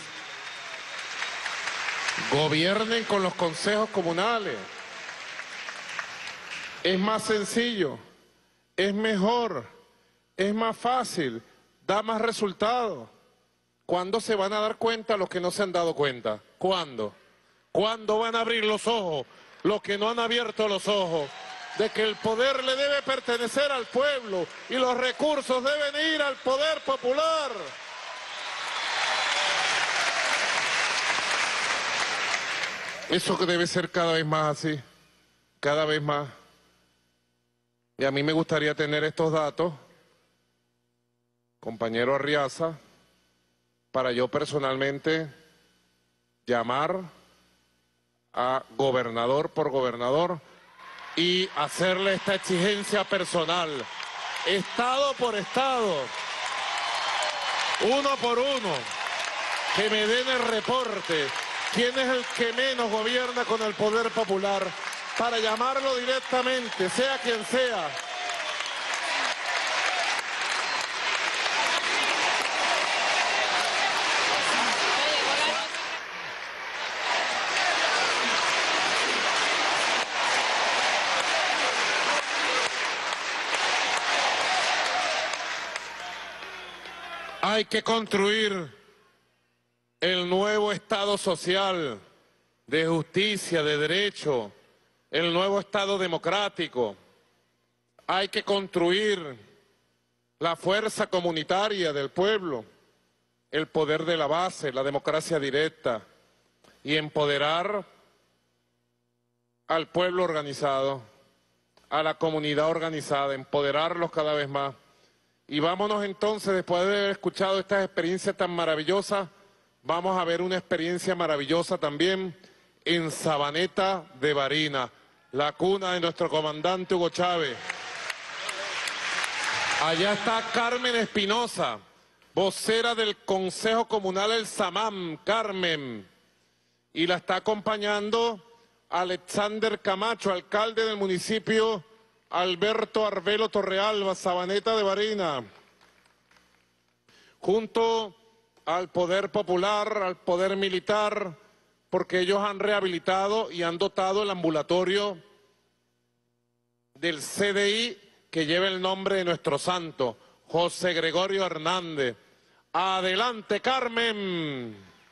Gobiernen con los consejos comunales. Es más sencillo. Es mejor, es más fácil, da más resultados. ¿Cuándo se van a dar cuenta los que no se han dado cuenta? ¿Cuándo? ¿Cuándo van a abrir los ojos los que no han abierto los ojos? De que el poder le debe pertenecer al pueblo y los recursos deben ir al Poder Popular. Eso que debe ser cada vez más así, cada vez más. Y a mí me gustaría tener estos datos, compañero Arriaza, para yo personalmente llamar a gobernador por gobernador y hacerle esta exigencia personal, estado por estado, uno por uno, que me den el reporte, quién es el que menos gobierna con el Poder Popular, para llamarlo directamente, sea quien sea. Hay que construir el nuevo Estado social, de justicia, de derecho, el nuevo Estado democrático. Hay que construir la fuerza comunitaria del pueblo, el poder de la base, la democracia directa y empoderar al pueblo organizado, a la comunidad organizada, empoderarlos cada vez más. Y vámonos entonces, después de haber escuchado estas experiencias tan maravillosas, vamos a ver una experiencia maravillosa también en Sabaneta de Barinas, la cuna de nuestro comandante Hugo Chávez. Allá está Carmen Espinosa, vocera del Consejo Comunal El Samam, Carmen. Y la está acompañando Alexander Camacho, alcalde del municipio Alberto Arbelo Torrealba, Sabaneta de Barinas. Junto al poder popular, al poder militar, porque ellos han rehabilitado y han dotado el ambulatorio del C D I que lleva el nombre de nuestro santo, José Gregorio Hernández. Adelante, Carmen.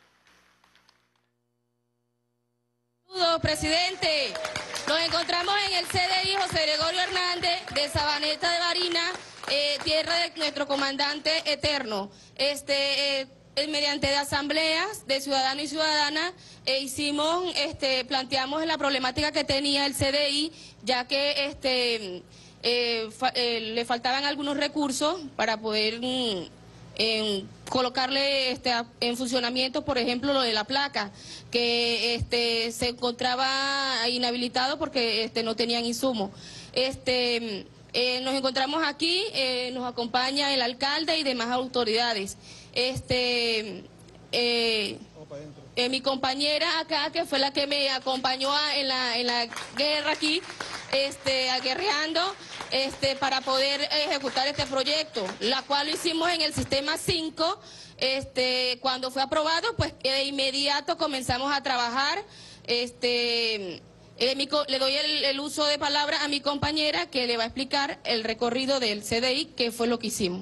Saludos, presidente. Nos encontramos en el C D I José Gregorio Hernández de Sabaneta de Barinas, eh, tierra de nuestro comandante eterno. Este, eh, mediante de asambleas de ciudadanos y ciudadanas eh, hicimos, este, planteamos la problemática que tenía el C D I, ya que este, eh, fa, eh, le faltaban algunos recursos para poder mm, en, colocarle este, en funcionamiento, por ejemplo, lo de la placa, que este, se encontraba inhabilitado porque este, no tenían insumos. Este, eh, nos encontramos aquí, eh, nos acompaña el alcalde y demás autoridades. Este, eh, eh, mi compañera acá, que fue la que me acompañó a, en, la, en la guerra aquí, este, guerreando, este, para poder ejecutar este proyecto, la cual lo hicimos en el sistema cinco. Este, cuando fue aprobado, pues de inmediato comenzamos a trabajar. Este, eh, mi, le doy el, el uso de palabra a mi compañera, que le va a explicar el recorrido del C D I, que fue lo que hicimos.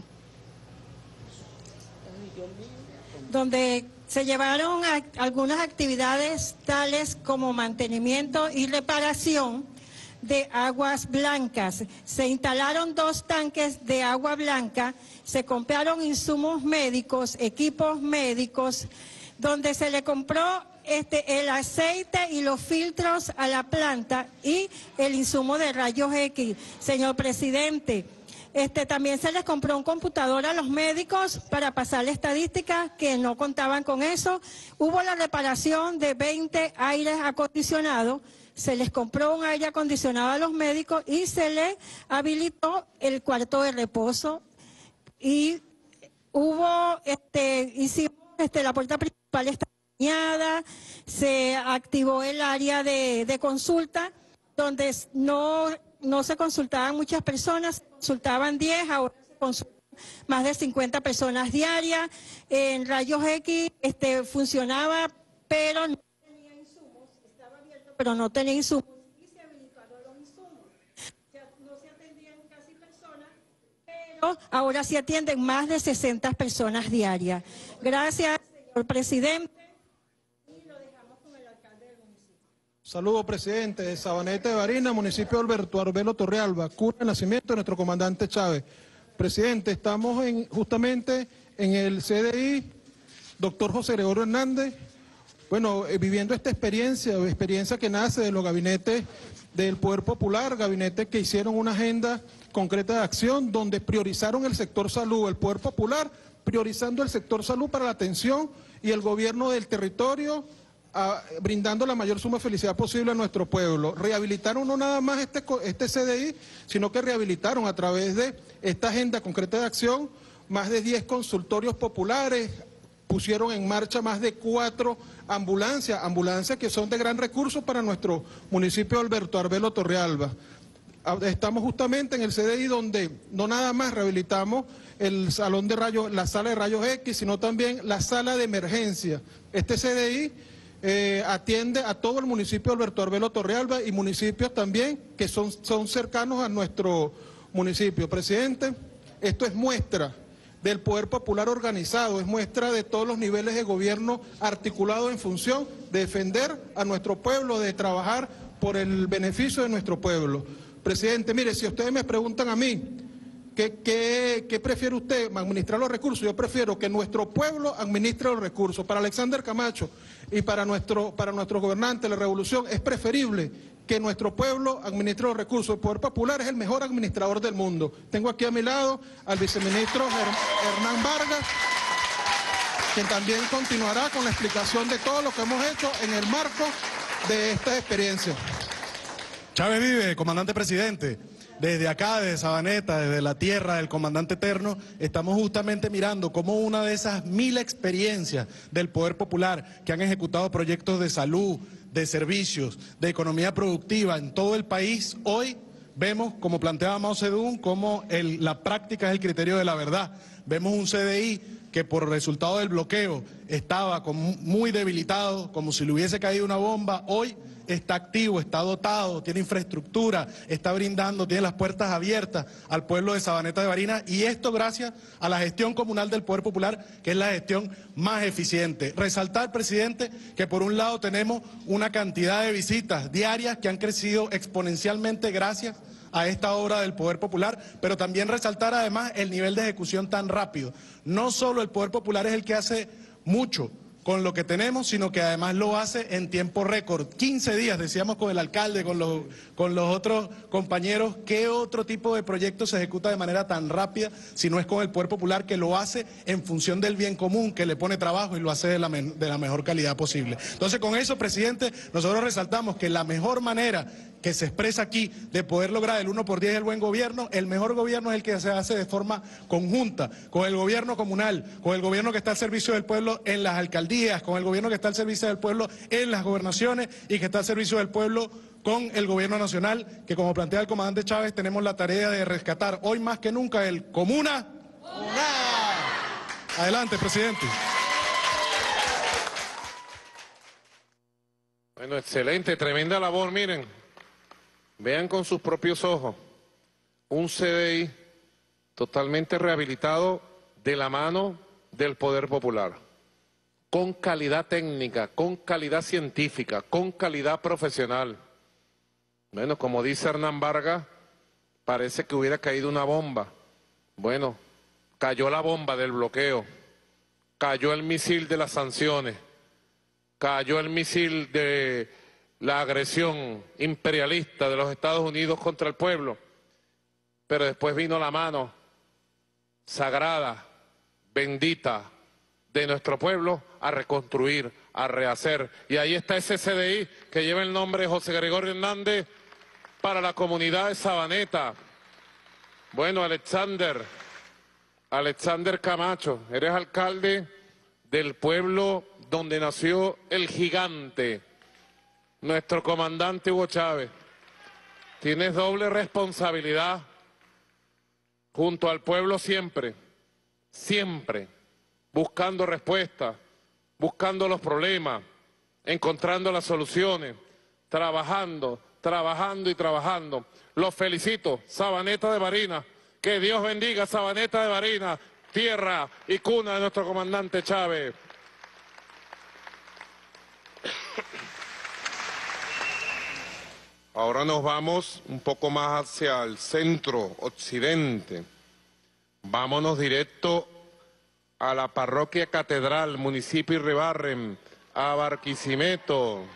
Donde se llevaron a algunas actividades tales como mantenimiento y reparación de aguas blancas. Se instalaron dos tanques de agua blanca, se compraron insumos médicos, equipos médicos, donde se le compró este, el aceite y los filtros a la planta y el insumo de rayos X. Señor presidente, Este, también se les compró un computador a los médicos para pasar la estadística, que no contaban con eso. Hubo la reparación de veinte aires acondicionados, se les compró un aire acondicionado a los médicos y se les habilitó el cuarto de reposo. Y hubo, este, hicimos, este, la puerta principal está dañada, se activó el área de, de consulta, donde no... no se consultaban muchas personas, se consultaban diez, ahora se consultan más de cincuenta personas diarias. En rayos X este, funcionaba, pero no tenía insumos, estaba abierto, pero no tenía insumos, y se habilitaron los insumos. Ya no se atendían casi personas, pero ahora se atienden más de sesenta personas diarias. Gracias, señor presidente. Saludo, presidente, de Sabaneta de Barinas, municipio Alberto Arbelo Torrealba, cuna de nacimiento de nuestro comandante Chávez. Presidente, estamos en, justamente en el C D I, doctor José Gregorio Hernández, bueno, eh, viviendo esta experiencia, experiencia que nace de los gabinetes del Poder Popular, gabinetes que hicieron una agenda concreta de acción donde priorizaron el sector salud, el Poder Popular priorizando el sector salud para la atención y el gobierno del territorio, A, brindando la mayor suma de felicidad posible a nuestro pueblo. Rehabilitaron no nada más este, este C D I, sino que rehabilitaron a través de esta agenda concreta de acción más de diez consultorios populares, pusieron en marcha más de cuatro ambulancias, ambulancias que son de gran recurso para nuestro municipio Alberto Arbelo Torrealba. Estamos justamente en el C D I donde no nada más rehabilitamos el salón de rayos, la sala de rayos X, sino también la sala de emergencia. Este C D I Eh, atiende a todo el municipio de Alberto Arbelo Torrealba y municipios también que son, son cercanos a nuestro municipio. Presidente, esto es muestra del poder popular organizado, es muestra de todos los niveles de gobierno articulados en función de defender a nuestro pueblo, de trabajar por el beneficio de nuestro pueblo. Presidente, mire, si ustedes me preguntan a mí, ¿qué, qué, qué prefiere usted? ¿Administrar los recursos? Yo prefiero que nuestro pueblo administre los recursos. Para Alexander Camacho y para nuestro, para nuestros gobernantes, la revolución, es preferible que nuestro pueblo administre los recursos. El Poder Popular es el mejor administrador del mundo. Tengo aquí a mi lado al viceministro Hernán Vargas, quien también continuará con la explicación de todo lo que hemos hecho en el marco de esta experiencia. Chávez vive, comandante presidente. Desde acá, desde Sabaneta, desde la tierra del comandante eterno, estamos justamente mirando cómo una de esas mil experiencias del Poder Popular que han ejecutado proyectos de salud, de servicios, de economía productiva en todo el país, hoy vemos, como planteaba Mao Zedong, cómo el, la práctica es el criterio de la verdad. Vemos un C D I que por resultado del bloqueo estaba como muy debilitado, como si le hubiese caído una bomba. Hoy está activo, está dotado, tiene infraestructura, está brindando, tiene las puertas abiertas al pueblo de Sabaneta de Barinas, y esto gracias a la gestión comunal del Poder Popular, que es la gestión más eficiente. Resaltar, presidente, que por un lado tenemos una cantidad de visitas diarias que han crecido exponencialmente gracias a esta obra del Poder Popular, pero también resaltar además el nivel de ejecución tan rápido. No solo el Poder Popular es el que hace mucho con lo que tenemos, sino que además lo hace en tiempo récord. quince días, decíamos con el alcalde, con los, con los otros compañeros, ¿qué otro tipo de proyecto se ejecuta de manera tan rápida si no es con el Poder Popular, que lo hace en función del bien común, que le pone trabajo y lo hace de la, de la mejor calidad posible? Entonces, con eso, presidente, nosotros resaltamos que la mejor manera que se expresa aquí de poder lograr el uno por diez del buen gobierno, el mejor gobierno es el que se hace de forma conjunta, con el gobierno comunal, con el gobierno que está al servicio del pueblo en las alcaldías, con el gobierno que está al servicio del pueblo en las gobernaciones y que está al servicio del pueblo con el gobierno nacional, que como plantea el comandante Chávez, tenemos la tarea de rescatar hoy más que nunca el comuna. Adelante, presidente. Bueno, excelente, tremenda labor, miren. Vean con sus propios ojos un C D I totalmente rehabilitado de la mano del Poder Popular, con calidad técnica, con calidad científica, con calidad profesional. Bueno, como dice Hernán Vargas, parece que hubiera caído una bomba. Bueno, cayó la bomba del bloqueo, cayó el misil de las sanciones, cayó el misil de la agresión imperialista de los Estados Unidos contra el pueblo, pero después vino la mano sagrada, bendita de nuestro pueblo a reconstruir, a rehacer. Y ahí está ese C D I que lleva el nombre de José Gregorio Hernández para la comunidad de Sabaneta. Bueno, Alexander, Alexander Camacho, eres alcalde del pueblo donde nació el gigante, nuestro comandante Hugo Chávez. Tienes doble responsabilidad junto al pueblo siempre, siempre, buscando respuestas, buscando los problemas, encontrando las soluciones, trabajando, trabajando y trabajando. Los felicito, Sabaneta de Barinas, que Dios bendiga Sabaneta de Barinas, tierra y cuna de nuestro comandante Chávez. Ahora nos vamos un poco más hacia el centro, occidente. Vámonos directo a la parroquia Catedral, municipio Irribarren, a Barquisimeto.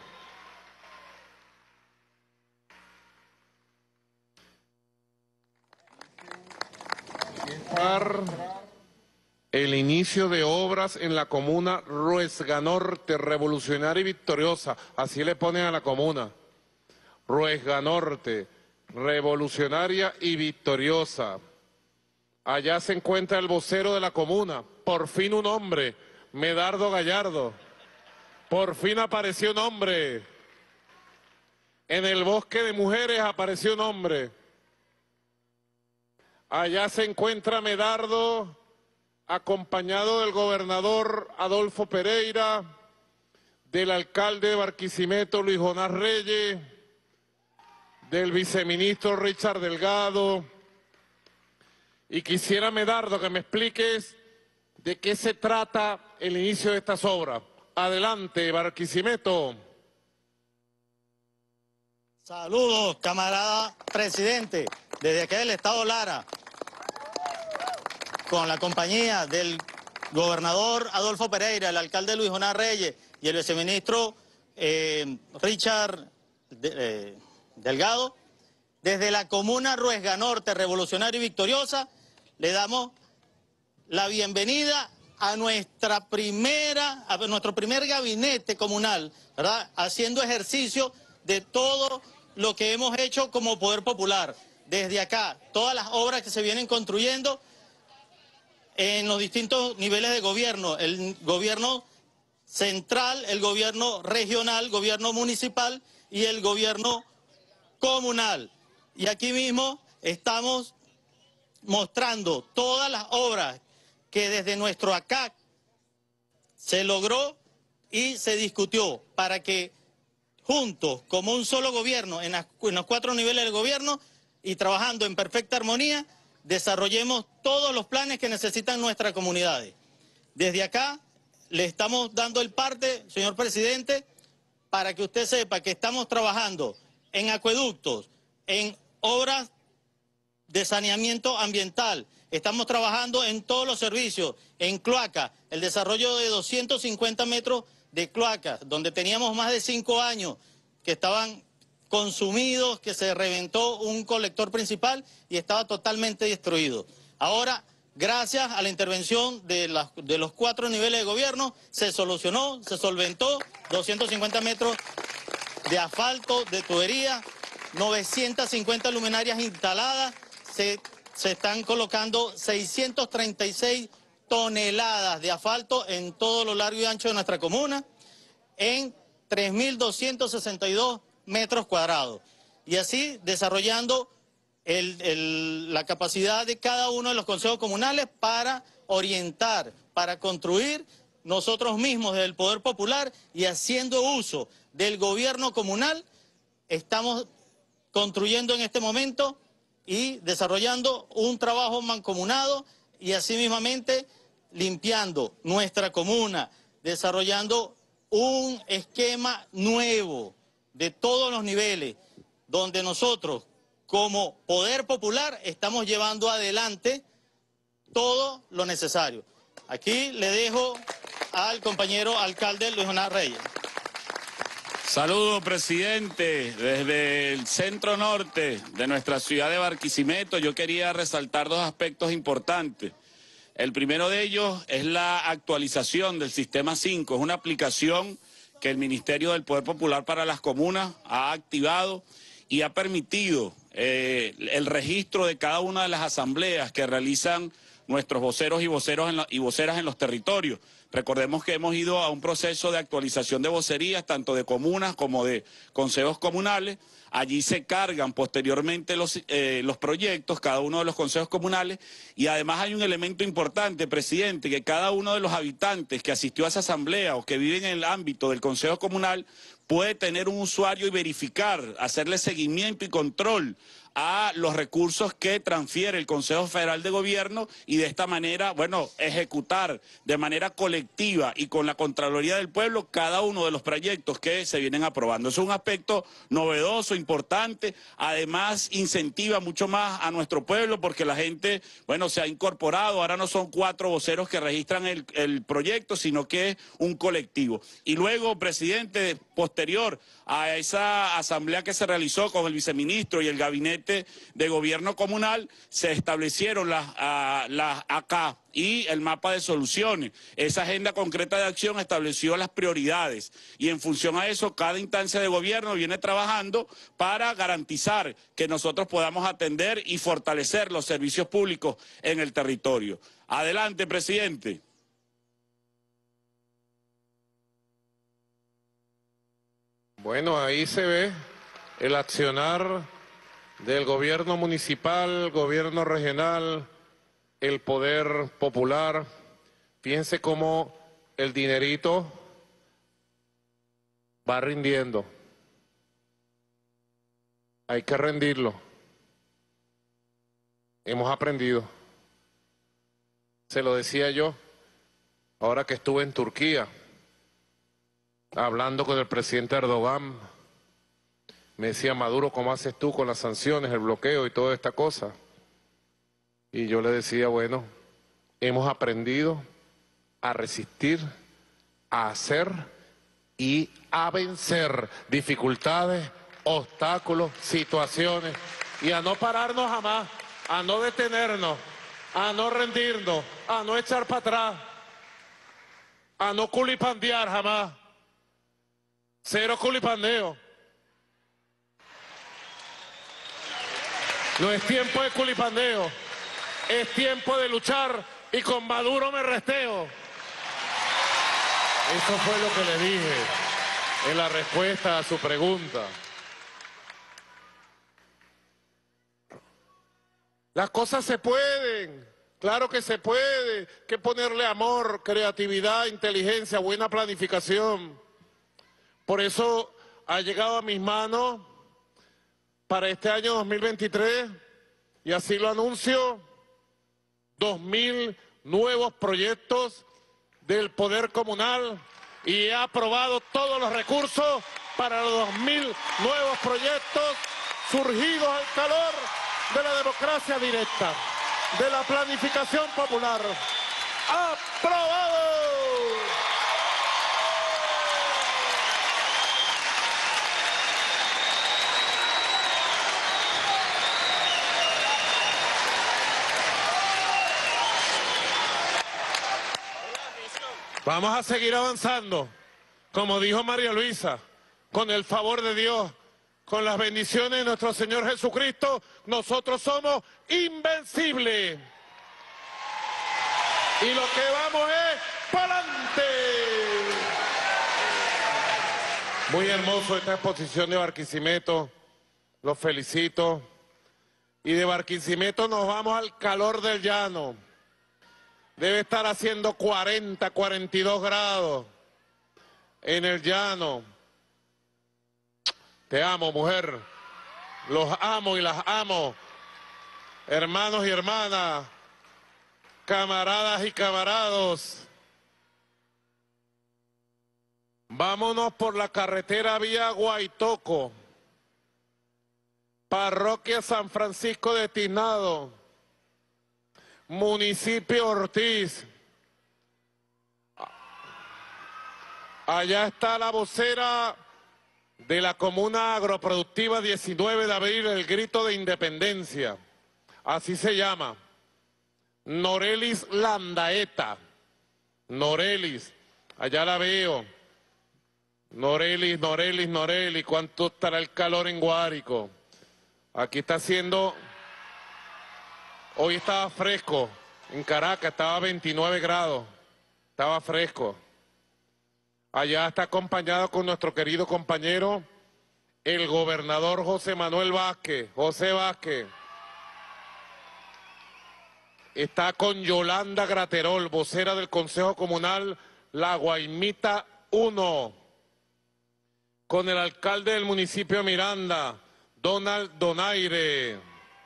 El inicio de obras en la comuna Ruesga Norte, revolucionaria y victoriosa, así le ponen a la comuna. Ruesga Norte, revolucionaria y victoriosa. Allá se encuentra el vocero de la comuna, por fin un hombre, Medardo Gallardo. Por fin apareció un hombre. En el bosque de mujeres apareció un hombre. Allá se encuentra Medardo, acompañado del gobernador Adolfo Pereira, del alcalde de Barquisimeto Luis Jonás Reyes, del viceministro Richard Delgado. Y quisiera, Medardo, que me expliques de qué se trata el inicio de estas obras. Adelante, Barquisimeto. Saludos, camarada presidente, desde aquí del Estado Lara, con la compañía del gobernador Adolfo Pereira, el alcalde Luis Jonás Reyes y el viceministro eh, Richard de, eh, Delgado, desde la comuna Ruesga Norte, revolucionaria y victoriosa, le damos la bienvenida a nuestra primera, a nuestro primer gabinete comunal, ¿verdad? Haciendo ejercicio de todo lo que hemos hecho como Poder Popular. Desde acá, todas las obras que se vienen construyendo en los distintos niveles de gobierno, el gobierno central, el gobierno regional, gobierno municipal y el gobierno comunal. Y aquí mismo estamos mostrando todas las obras que desde nuestro A C A C se logró y se discutió para que juntos, como un solo gobierno, en, las, en los cuatro niveles del gobierno y trabajando en perfecta armonía, desarrollemos todos los planes que necesitan nuestras comunidades. Desde acá le estamos dando el parte, señor presidente, para que usted sepa que estamos trabajando en acueductos, en obras de saneamiento ambiental, estamos trabajando en todos los servicios, en cloaca, el desarrollo de doscientos cincuenta metros de cloacas, donde teníamos más de cinco años que estaban consumidos, que se reventó un colector principal y estaba totalmente destruido. Ahora, gracias a la intervención de, la, de los cuatro niveles de gobierno, se solucionó, se solventó doscientos cincuenta metros de asfalto, de tubería, novecientas cincuenta luminarias instaladas, se, se están colocando seiscientas treinta y seis toneladas de asfalto en todo lo largo y ancho de nuestra comuna, en tres mil doscientos sesenta y dos metros cuadrados. Y así desarrollando el, el, la capacidad de cada uno de los consejos comunales para orientar, para construir nosotros mismos desde el Poder Popular y haciendo uso del gobierno comunal, estamos construyendo en este momento y desarrollando un trabajo mancomunado y asimismamente limpiando nuestra comuna, desarrollando un esquema nuevo de todos los niveles, donde nosotros como Poder Popular estamos llevando adelante todo lo necesario. Aquí le dejo al compañero alcalde Luis Jonás Reyes. Saludos, presidente. Desde el centro norte de nuestra ciudad de Barquisimeto, yo quería resaltar dos aspectos importantes. El primero de ellos es la actualización del Sistema cinco. Es una aplicación que el Ministerio del Poder Popular para las Comunas ha activado y ha permitido eh, el registro de cada una de las asambleas que realizan nuestros voceros y, voceros en la, y voceras en los territorios. Recordemos que hemos ido a un proceso de actualización de vocerías, tanto de comunas como de consejos comunales. Allí se cargan posteriormente los, eh, los proyectos, cada uno de los consejos comunales, y además hay un elemento importante, presidente, que cada uno de los habitantes que asistió a esa asamblea o que viven en el ámbito del consejo comunal puede tener un usuario y verificar, hacerle seguimiento y control a los recursos que transfiere el Consejo Federal de Gobierno y de esta manera, bueno, ejecutar de manera colectiva y con la Contraloría del Pueblo cada uno de los proyectos que se vienen aprobando. Es un aspecto novedoso, importante, además incentiva mucho más a nuestro pueblo porque la gente, bueno, se ha incorporado, ahora no son cuatro voceros que registran el, el proyecto, sino que es un colectivo. Y luego, presidente, posterior a esa asamblea que se realizó con el viceministro y el gabinete de gobierno comunal, se establecieron las, uh, las A C A y el mapa de soluciones. Esa agenda concreta de acción estableció las prioridades y en función a eso cada instancia de gobierno viene trabajando para garantizar que nosotros podamos atender y fortalecer los servicios públicos en el territorio. Adelante, presidente. Bueno, ahí se ve el accionar del gobierno municipal, gobierno regional, el Poder Popular. Fíjense cómo el dinerito va rindiendo. Hay que rendirlo. Hemos aprendido. Se lo decía yo, ahora que estuve en Turquía, hablando con el presidente Erdogan, me decía, Maduro, ¿cómo haces tú con las sanciones, el bloqueo y toda esta cosa? Y yo le decía, bueno, hemos aprendido a resistir, a hacer y a vencer dificultades, obstáculos, situaciones, y a no pararnos jamás, a no detenernos, a no rendirnos, a no echar para atrás, a no culipandear jamás. Cero culipandeo. No es tiempo de culipandeo, es tiempo de luchar y con Maduro me resteo. Eso fue lo que le dije en la respuesta a su pregunta. Las cosas se pueden, claro que se puede, que ponerle amor, creatividad, inteligencia, buena planificación. Por eso ha llegado a mis manos para este año dos mil veintitrés, y así lo anuncio, dos mil nuevos proyectos del Poder Comunal, y he aprobado todos los recursos para los dos mil nuevos proyectos surgidos al calor de la democracia directa, de la planificación popular. ¡Aprobado! Vamos a seguir avanzando, como dijo María Luisa, con el favor de Dios, con las bendiciones de nuestro Señor Jesucristo, nosotros somos invencibles. Y lo que vamos es para adelante. Muy hermoso esta exposición de Barquisimeto, los felicito. Y de Barquisimeto nos vamos al calor del llano. Debe estar haciendo cuarenta, cuarenta y dos grados en el llano. Te amo, mujer. Los amo y las amo. Hermanos y hermanas, camaradas y camarados. Vámonos por la carretera vía Guaitoco, parroquia San Francisco de Tiznado, municipio Ortiz. Allá está la vocera de la Comuna Agroproductiva diecinueve de abril, el grito de independencia. Así se llama. Norelis Landaeta. Norelis, allá la veo. Norelis, Norelis, Norelis, ¿cuánto estará el calor en Guárico? Aquí está haciendo... Hoy estaba fresco, en Caracas estaba a veintinueve grados, estaba fresco. Allá está acompañado con nuestro querido compañero, el gobernador José Manuel Vázquez, José Vázquez. Está con Yolanda Graterol, vocera del Consejo Comunal La Guaymita uno. Con el alcalde del municipio de Miranda, Donald Donaire.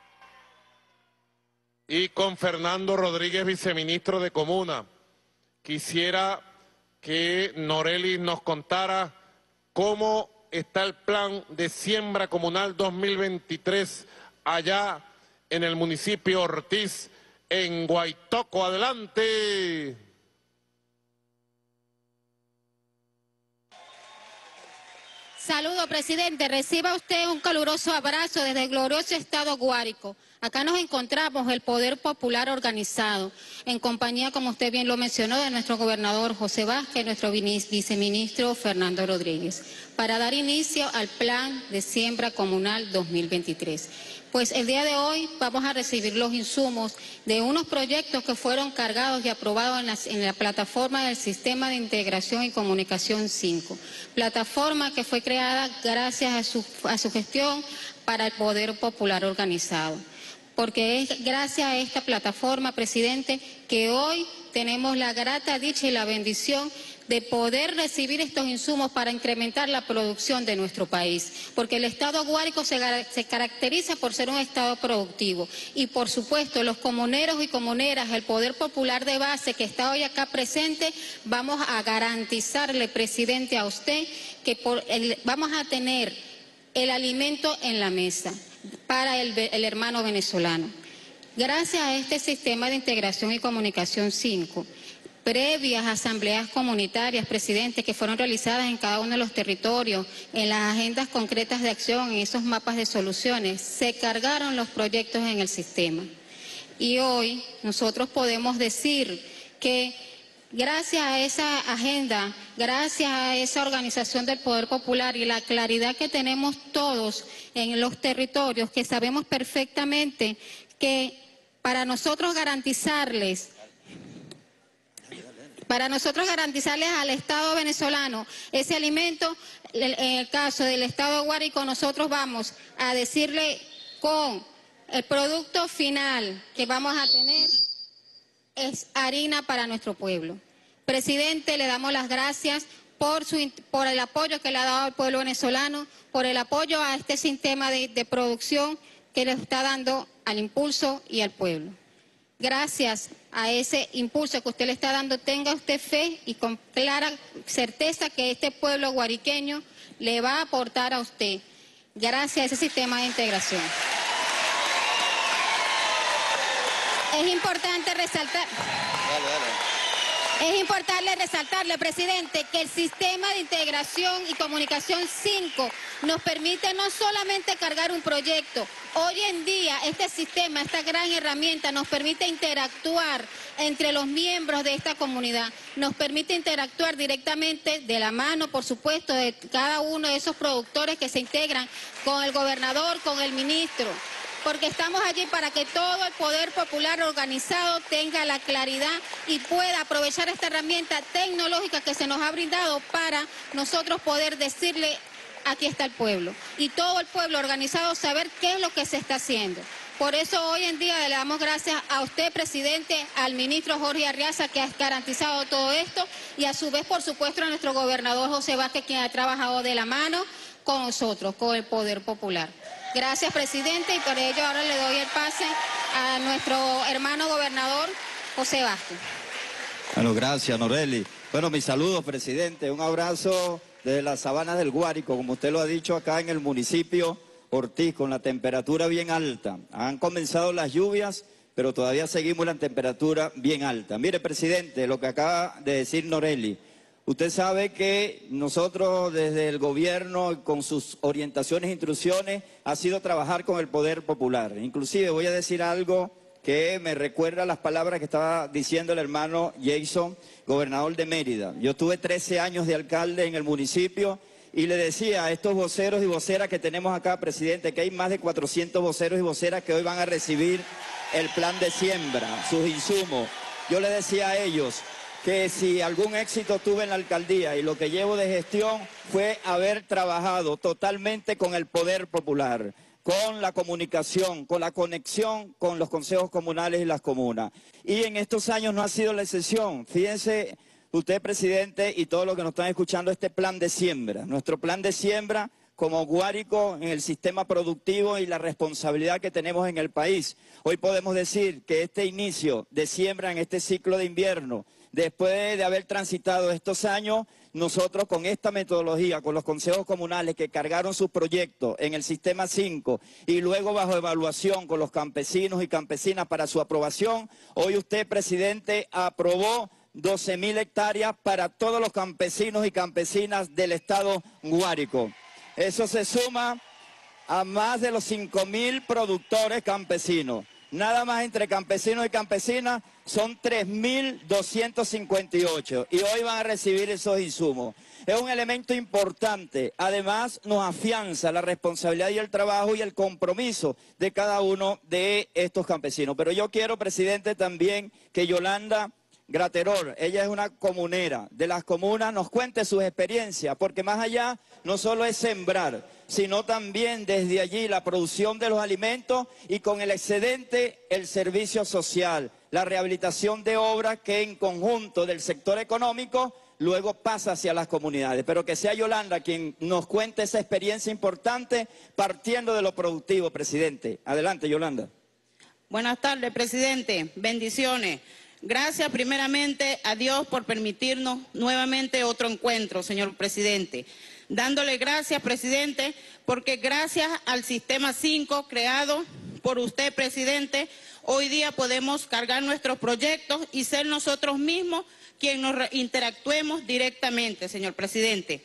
Y con Fernando Rodríguez, viceministro de Comuna. Quisiera que Norelis nos contara cómo está el plan de siembra comunal dos mil veintitrés allá en el municipio Ortiz, en Guaitoco. Adelante. Saludo, presidente. Reciba usted un caluroso abrazo desde el glorioso estado Guárico. Acá nos encontramos el Poder Popular organizado, en compañía, como usted bien lo mencionó, de nuestro gobernador José Vázquez, nuestro viceministro Fernando Rodríguez, para dar inicio al Plan de Siembra Comunal dos mil veintitrés. Pues el día de hoy vamos a recibir los insumos de unos proyectos que fueron cargados y aprobados en la, en la plataforma del Sistema de Integración y Comunicación cinco, plataforma que fue creada gracias a su, a su gestión para el Poder Popular organizado. Porque es gracias a esta plataforma, presidente, que hoy tenemos la grata dicha y la bendición de poder recibir estos insumos para incrementar la producción de nuestro país, porque el Estado Guárico se, se caracteriza por ser un Estado productivo y por supuesto los comuneros y comuneras, el poder popular de base que está hoy acá presente, vamos a garantizarle, presidente, a usted que por el, vamos a tener el alimento en la mesa para el, el hermano venezolano. Gracias a este sistema de integración y comunicación cinco, previas asambleas comunitarias, presidente, que fueron realizadas en cada uno de los territorios, en las agendas concretas de acción, en esos mapas de soluciones, se cargaron los proyectos en el sistema. Y hoy nosotros podemos decir que gracias a esa agenda, gracias a esa organización del Poder Popular y la claridad que tenemos todos en los territorios, que sabemos perfectamente que para nosotros garantizarles Para nosotros garantizarles al Estado venezolano ese alimento, en el caso del Estado Guárico, nosotros vamos a decirle con el producto final que vamos a tener es harina para nuestro pueblo. Presidente, le damos las gracias por, su, por el apoyo que le ha dado al pueblo venezolano, por el apoyo a este sistema de, de producción que le está dando al impulso y al pueblo. Gracias a ese impulso que usted le está dando, tenga usted fe y con clara certeza que este pueblo guariqueño le va a aportar a usted, gracias a ese sistema de integración. Es importante resaltar... Dale, dale. Es importante resaltarle, presidente, que el sistema de integración y comunicación cinco nos permite no solamente cargar un proyecto. Hoy en día este sistema, esta gran herramienta nos permite interactuar entre los miembros de esta comunidad. Nos permite interactuar directamente de la mano, por supuesto, de cada uno de esos productores que se integran con el gobernador, con el ministro. Porque estamos allí para que todo el poder popular organizado tenga la claridad y pueda aprovechar esta herramienta tecnológica que se nos ha brindado para nosotros poder decirle, aquí está el pueblo. Y todo el pueblo organizado saber qué es lo que se está haciendo. Por eso hoy en día le damos gracias a usted, presidente, al ministro Jorge Arriaza, que ha garantizado todo esto, y a su vez, por supuesto, a nuestro gobernador José Vázquez, quien ha trabajado de la mano con nosotros, con el poder popular. Gracias, presidente, y por ello ahora le doy el pase a nuestro hermano gobernador, José Vázquez. Bueno, gracias, Noreli. Bueno, mis saludos, presidente. Un abrazo desde las sabanas del Guárico, como usted lo ha dicho, acá en el municipio Ortiz, con la temperatura bien alta. Han comenzado las lluvias, pero todavía seguimos en la temperatura bien alta. Mire, presidente, lo que acaba de decir Noreli. Usted sabe que nosotros desde el gobierno, con sus orientaciones e instrucciones, ha sido trabajar con el poder popular. Inclusive voy a decir algo que me recuerda las palabras que estaba diciendo el hermano Jason, gobernador de Mérida. Yo tuve trece años de alcalde en el municipio y le decía a estos voceros y voceras que tenemos acá, presidente, que hay más de cuatrocientos voceros y voceras que hoy van a recibir el plan de siembra, sus insumos. Yo le decía a ellos que si algún éxito tuve en la alcaldía y lo que llevo de gestión fue haber trabajado totalmente con el poder popular, con la comunicación, con la conexión con los consejos comunales y las comunas. Y en estos años no ha sido la excepción. Fíjense usted, presidente, y todos los que nos están escuchando, este plan de siembra. Nuestro plan de siembra como Guárico en el sistema productivo y la responsabilidad que tenemos en el país. Hoy podemos decir que este inicio de siembra en este ciclo de invierno, después de haber transitado estos años, nosotros con esta metodología, con los consejos comunales que cargaron sus proyectos en el sistema cinco y luego bajo evaluación con los campesinos y campesinas para su aprobación, hoy usted, presidente, aprobó doce mil hectáreas para todos los campesinos y campesinas del estado Guárico. Eso se suma a más de los cinco mil productores campesinos. Nada más entre campesinos y campesinas son tres mil doscientos cincuenta y ocho y hoy van a recibir esos insumos. Es un elemento importante, además nos afianza la responsabilidad y el trabajo y el compromiso de cada uno de estos campesinos. Pero yo quiero, presidente, también que Yolanda Graterol, ella es una comunera de las comunas, nos cuente sus experiencias, porque más allá no solo es sembrar, sino también desde allí la producción de los alimentos y con el excedente el servicio social, la rehabilitación de obras que en conjunto del sector económico luego pasa hacia las comunidades. Pero que sea Yolanda quien nos cuente esa experiencia importante partiendo de lo productivo, presidente. Adelante, Yolanda. Buenas tardes, presidente. Bendiciones. Gracias primeramente a Dios por permitirnos nuevamente otro encuentro, señor presidente. Dándole gracias, presidente, porque gracias al sistema cinco creado por usted, presidente, hoy día podemos cargar nuestros proyectos y ser nosotros mismos quienes nos interactuemos directamente, señor presidente.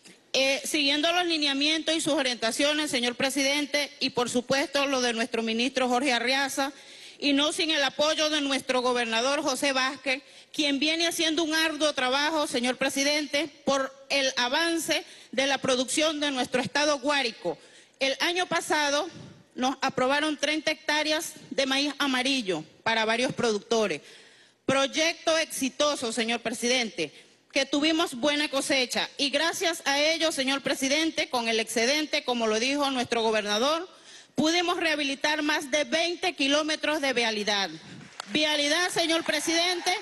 Eh, siguiendo los lineamientos y sus orientaciones, señor presidente, y por supuesto lo de nuestro ministro Jorge Arriaza, y no sin el apoyo de nuestro gobernador José Vázquez, quien viene haciendo un arduo trabajo, señor presidente, por el avance de la producción de nuestro estado Guárico. El año pasado nos aprobaron treinta hectáreas de maíz amarillo para varios productores. Proyecto exitoso, señor presidente, que tuvimos buena cosecha y gracias a ello, señor presidente, con el excedente, como lo dijo nuestro gobernador, pudimos rehabilitar más de veinte kilómetros de vialidad. Vialidad, señor presidente,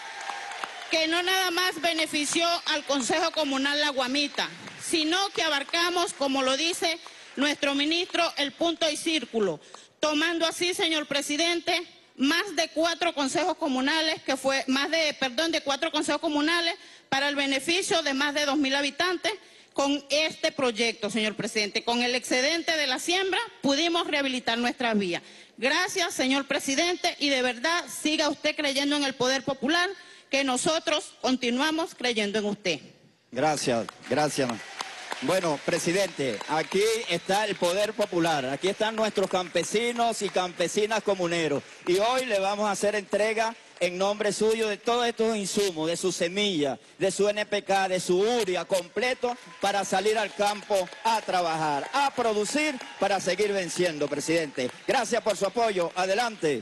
que no nada más benefició al Consejo Comunal La Guamita, sino que abarcamos, como lo dice nuestro ministro, el punto y círculo, tomando así, señor presidente, más de cuatro consejos comunales, que fue más de, perdón, de cuatro consejos comunales para el beneficio de más de dos mil habitantes. Con este proyecto, señor presidente, con el excedente de la siembra, pudimos rehabilitar nuestras vías. Gracias, señor presidente, y de verdad siga usted creyendo en el poder popular, que nosotros continuamos creyendo en usted. Gracias, gracias. Bueno, presidente, aquí está el poder popular, aquí están nuestros campesinos y campesinas comuneros, y hoy le vamos a hacer entrega en nombre suyo de todos estos insumos, de su semilla, de su N P K, de su urea completo para salir al campo a trabajar, a producir para seguir venciendo, presidente. Gracias por su apoyo. Adelante.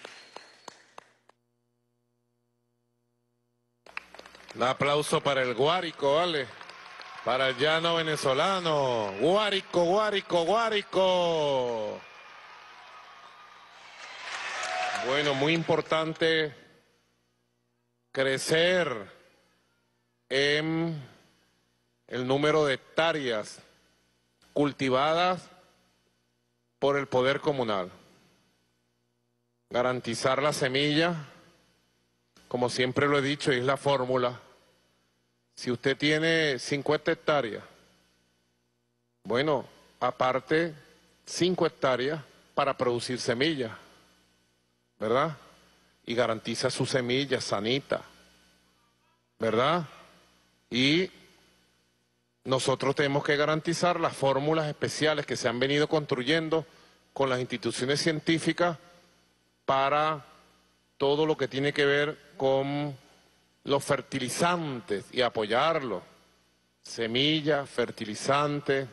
Un aplauso para el Guárico, ¿vale? Para el llano venezolano. Guárico, Guárico, Guárico. Bueno, muy importante crecer en el número de hectáreas cultivadas por el poder comunal. Garantizar la semilla, como siempre lo he dicho, es la fórmula. Si usted tiene cincuenta hectáreas, bueno, aparte cinco hectáreas para producir semillas, ¿verdad? Y garantiza su semilla sanita, ¿verdad? Y nosotros tenemos que garantizar las fórmulas especiales que se han venido construyendo con las instituciones científicas para todo lo que tiene que ver con los fertilizantes y apoyarlos. Semillas, fertilizantes,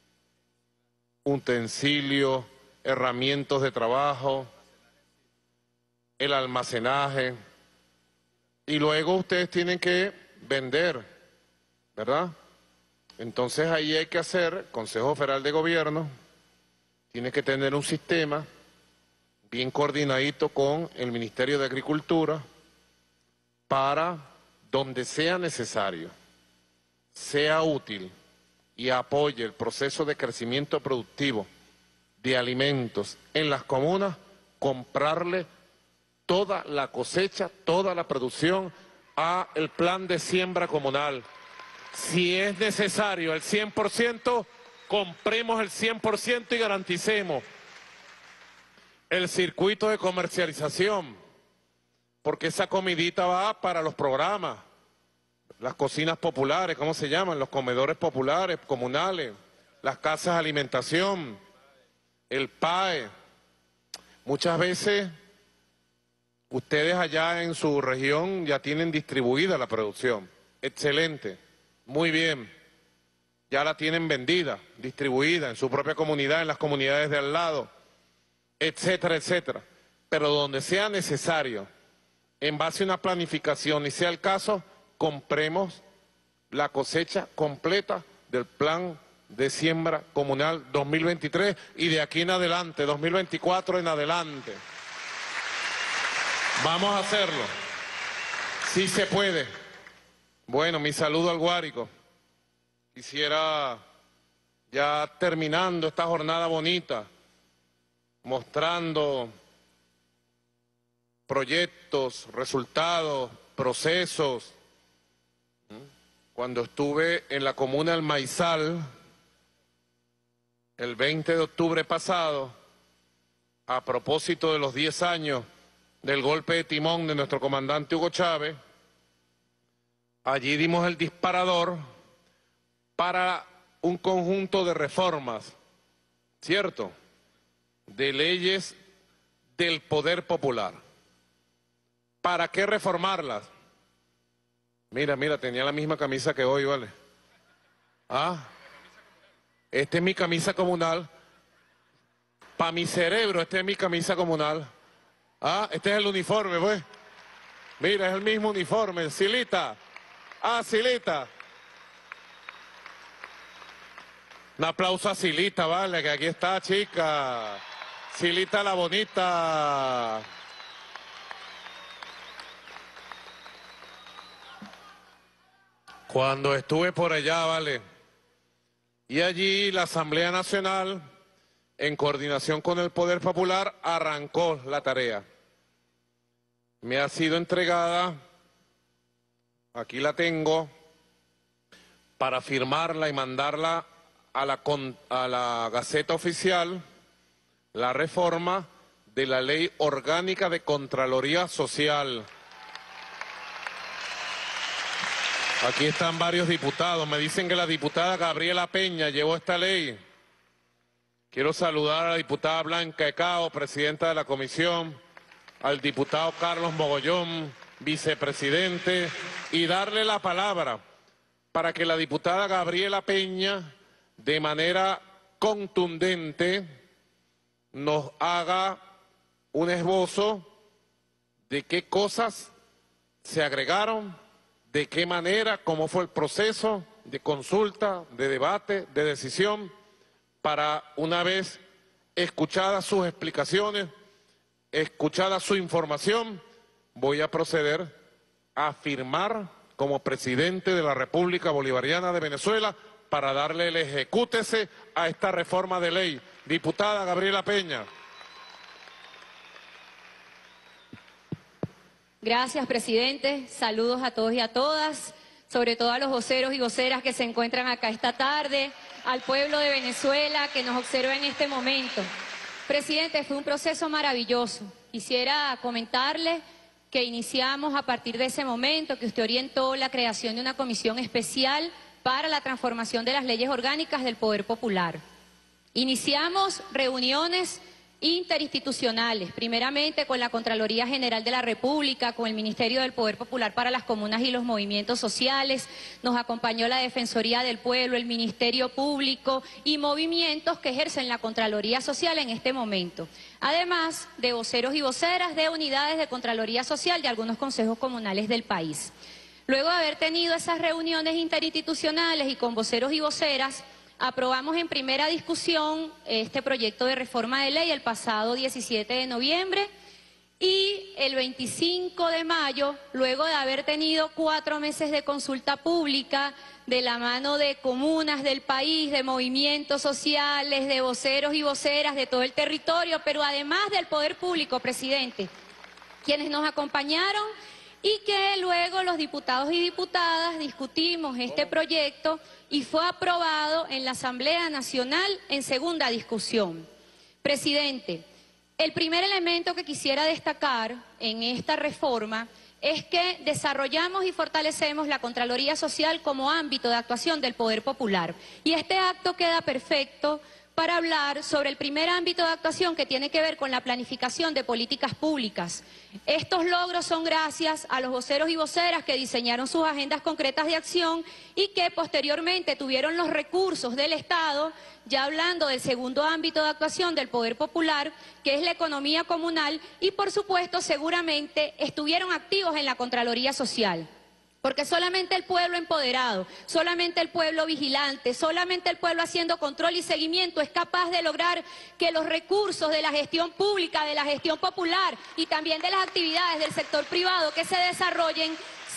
utensilios, herramientas de trabajo, el almacenaje, y luego ustedes tienen que vender, ¿verdad? Entonces ahí hay que hacer, Consejo Federal de Gobierno tiene que tener un sistema bien coordinadito con el Ministerio de Agricultura para, donde sea necesario, sea útil y apoye el proceso de crecimiento productivo de alimentos en las comunas, comprarle toda la cosecha, toda la producción a el plan de siembra comunal. Si es necesario el cien por ciento, compremos el cien por ciento y garanticemos el circuito de comercialización, porque esa comidita va para los programas, las cocinas populares, ¿cómo se llaman? Los comedores populares, comunales, las casas de alimentación, el P A E. Muchas veces ustedes allá en su región ya tienen distribuida la producción. Excelente, muy bien. Ya la tienen vendida, distribuida en su propia comunidad, en las comunidades de al lado, etcétera, etcétera. Pero donde sea necesario, en base a una planificación y sea el caso, compremos la cosecha completa del plan de siembra comunal dos mil veintitrés y de aquí en adelante, dos mil veinticuatro en adelante. Vamos a hacerlo. Sí se puede. Bueno, mi saludo al Guárico. Quisiera, ya terminando esta jornada bonita, mostrando proyectos, resultados, procesos. Cuando estuve en la comuna del Maizal, el veinte de octubre pasado, a propósito de los diez años del golpe de timón de nuestro comandante Hugo Chávez, allí dimos el disparador para un conjunto de reformas, ¿cierto?, de leyes del poder popular. ¿Para qué reformarlas? Mira, mira, tenía la misma camisa que hoy, ¿vale? Ah, esta es mi camisa comunal. Para mi cerebro, esta es mi camisa comunal. Ah, este es el uniforme, pues. Mira, es el mismo uniforme. Silita. Ah, Silita. Un aplauso a Silita, vale, que aquí está, chica. Silita la bonita. Cuando estuve por allá, vale, y allí la Asamblea Nacional, en coordinación con el Poder Popular, arrancó la tarea. Me ha sido entregada, aquí la tengo, para firmarla y mandarla a la, a la Gaceta Oficial, la reforma de la Ley Orgánica de Contraloría Social. Aquí están varios diputados. Me dicen que la diputada Gabriela Peña llevó esta ley. Quiero saludar a la diputada Blanca Ecao, presidenta de la comisión, al diputado Carlos Mogollón, vicepresidente, y darle la palabra para que la diputada Gabriela Peña, de manera contundente, nos haga un esbozo de qué cosas se agregaron, de qué manera, cómo fue el proceso de consulta, de debate, de decisión, para una vez escuchadas sus explicaciones, escuchada su información, voy a proceder a firmar como presidente de la República Bolivariana de Venezuela para darle el ejecútese a esta reforma de ley. Diputada Gabriela Peña. Gracias, presidente. Saludos a todos y a todas, sobre todo a los voceros y voceras que se encuentran acá esta tarde, al pueblo de Venezuela que nos observa en este momento. Presidente, fue un proceso maravilloso. Quisiera comentarle que iniciamos a partir de ese momento que usted orientó la creación de una comisión especial para la transformación de las leyes orgánicas del Poder Popular. Iniciamos reuniones interinstitucionales, primeramente con la Contraloría General de la República, con el Ministerio del Poder Popular para las Comunas y los Movimientos Sociales, nos acompañó la Defensoría del Pueblo, el Ministerio Público y movimientos que ejercen la Contraloría Social en este momento, además de voceros y voceras de unidades de Contraloría Social de algunos consejos comunales del país. Luego de haber tenido esas reuniones interinstitucionales y con voceros y voceras, aprobamos en primera discusión este proyecto de reforma de ley el pasado diecisiete de noviembre y el veinticinco de mayo, luego de haber tenido cuatro meses de consulta pública de la mano de comunas del país, de movimientos sociales, de voceros y voceras de todo el territorio, pero además del poder público, presidente, quienes nos acompañaron, y que luego los diputados y diputadas discutimos este proyecto y fue aprobado en la Asamblea Nacional en segunda discusión. Presidente, el primer elemento que quisiera destacar en esta reforma es que desarrollamos y fortalecemos la Contraloría Social como ámbito de actuación del Poder Popular. Y este acto queda perfecto para hablar sobre el primer ámbito de actuación que tiene que ver con la planificación de políticas públicas. Estos logros son gracias a los voceros y voceras que diseñaron sus agendas concretas de acción y que posteriormente tuvieron los recursos del Estado, ya hablando del segundo ámbito de actuación del Poder Popular, que es la economía comunal, y por supuesto seguramente estuvieron activos en la Contraloría Social. Porque solamente el pueblo empoderado, solamente el pueblo vigilante, solamente el pueblo haciendo control y seguimiento es capaz de lograr que los recursos de la gestión pública, de la gestión popular y también de las actividades del sector privado que se desarrollen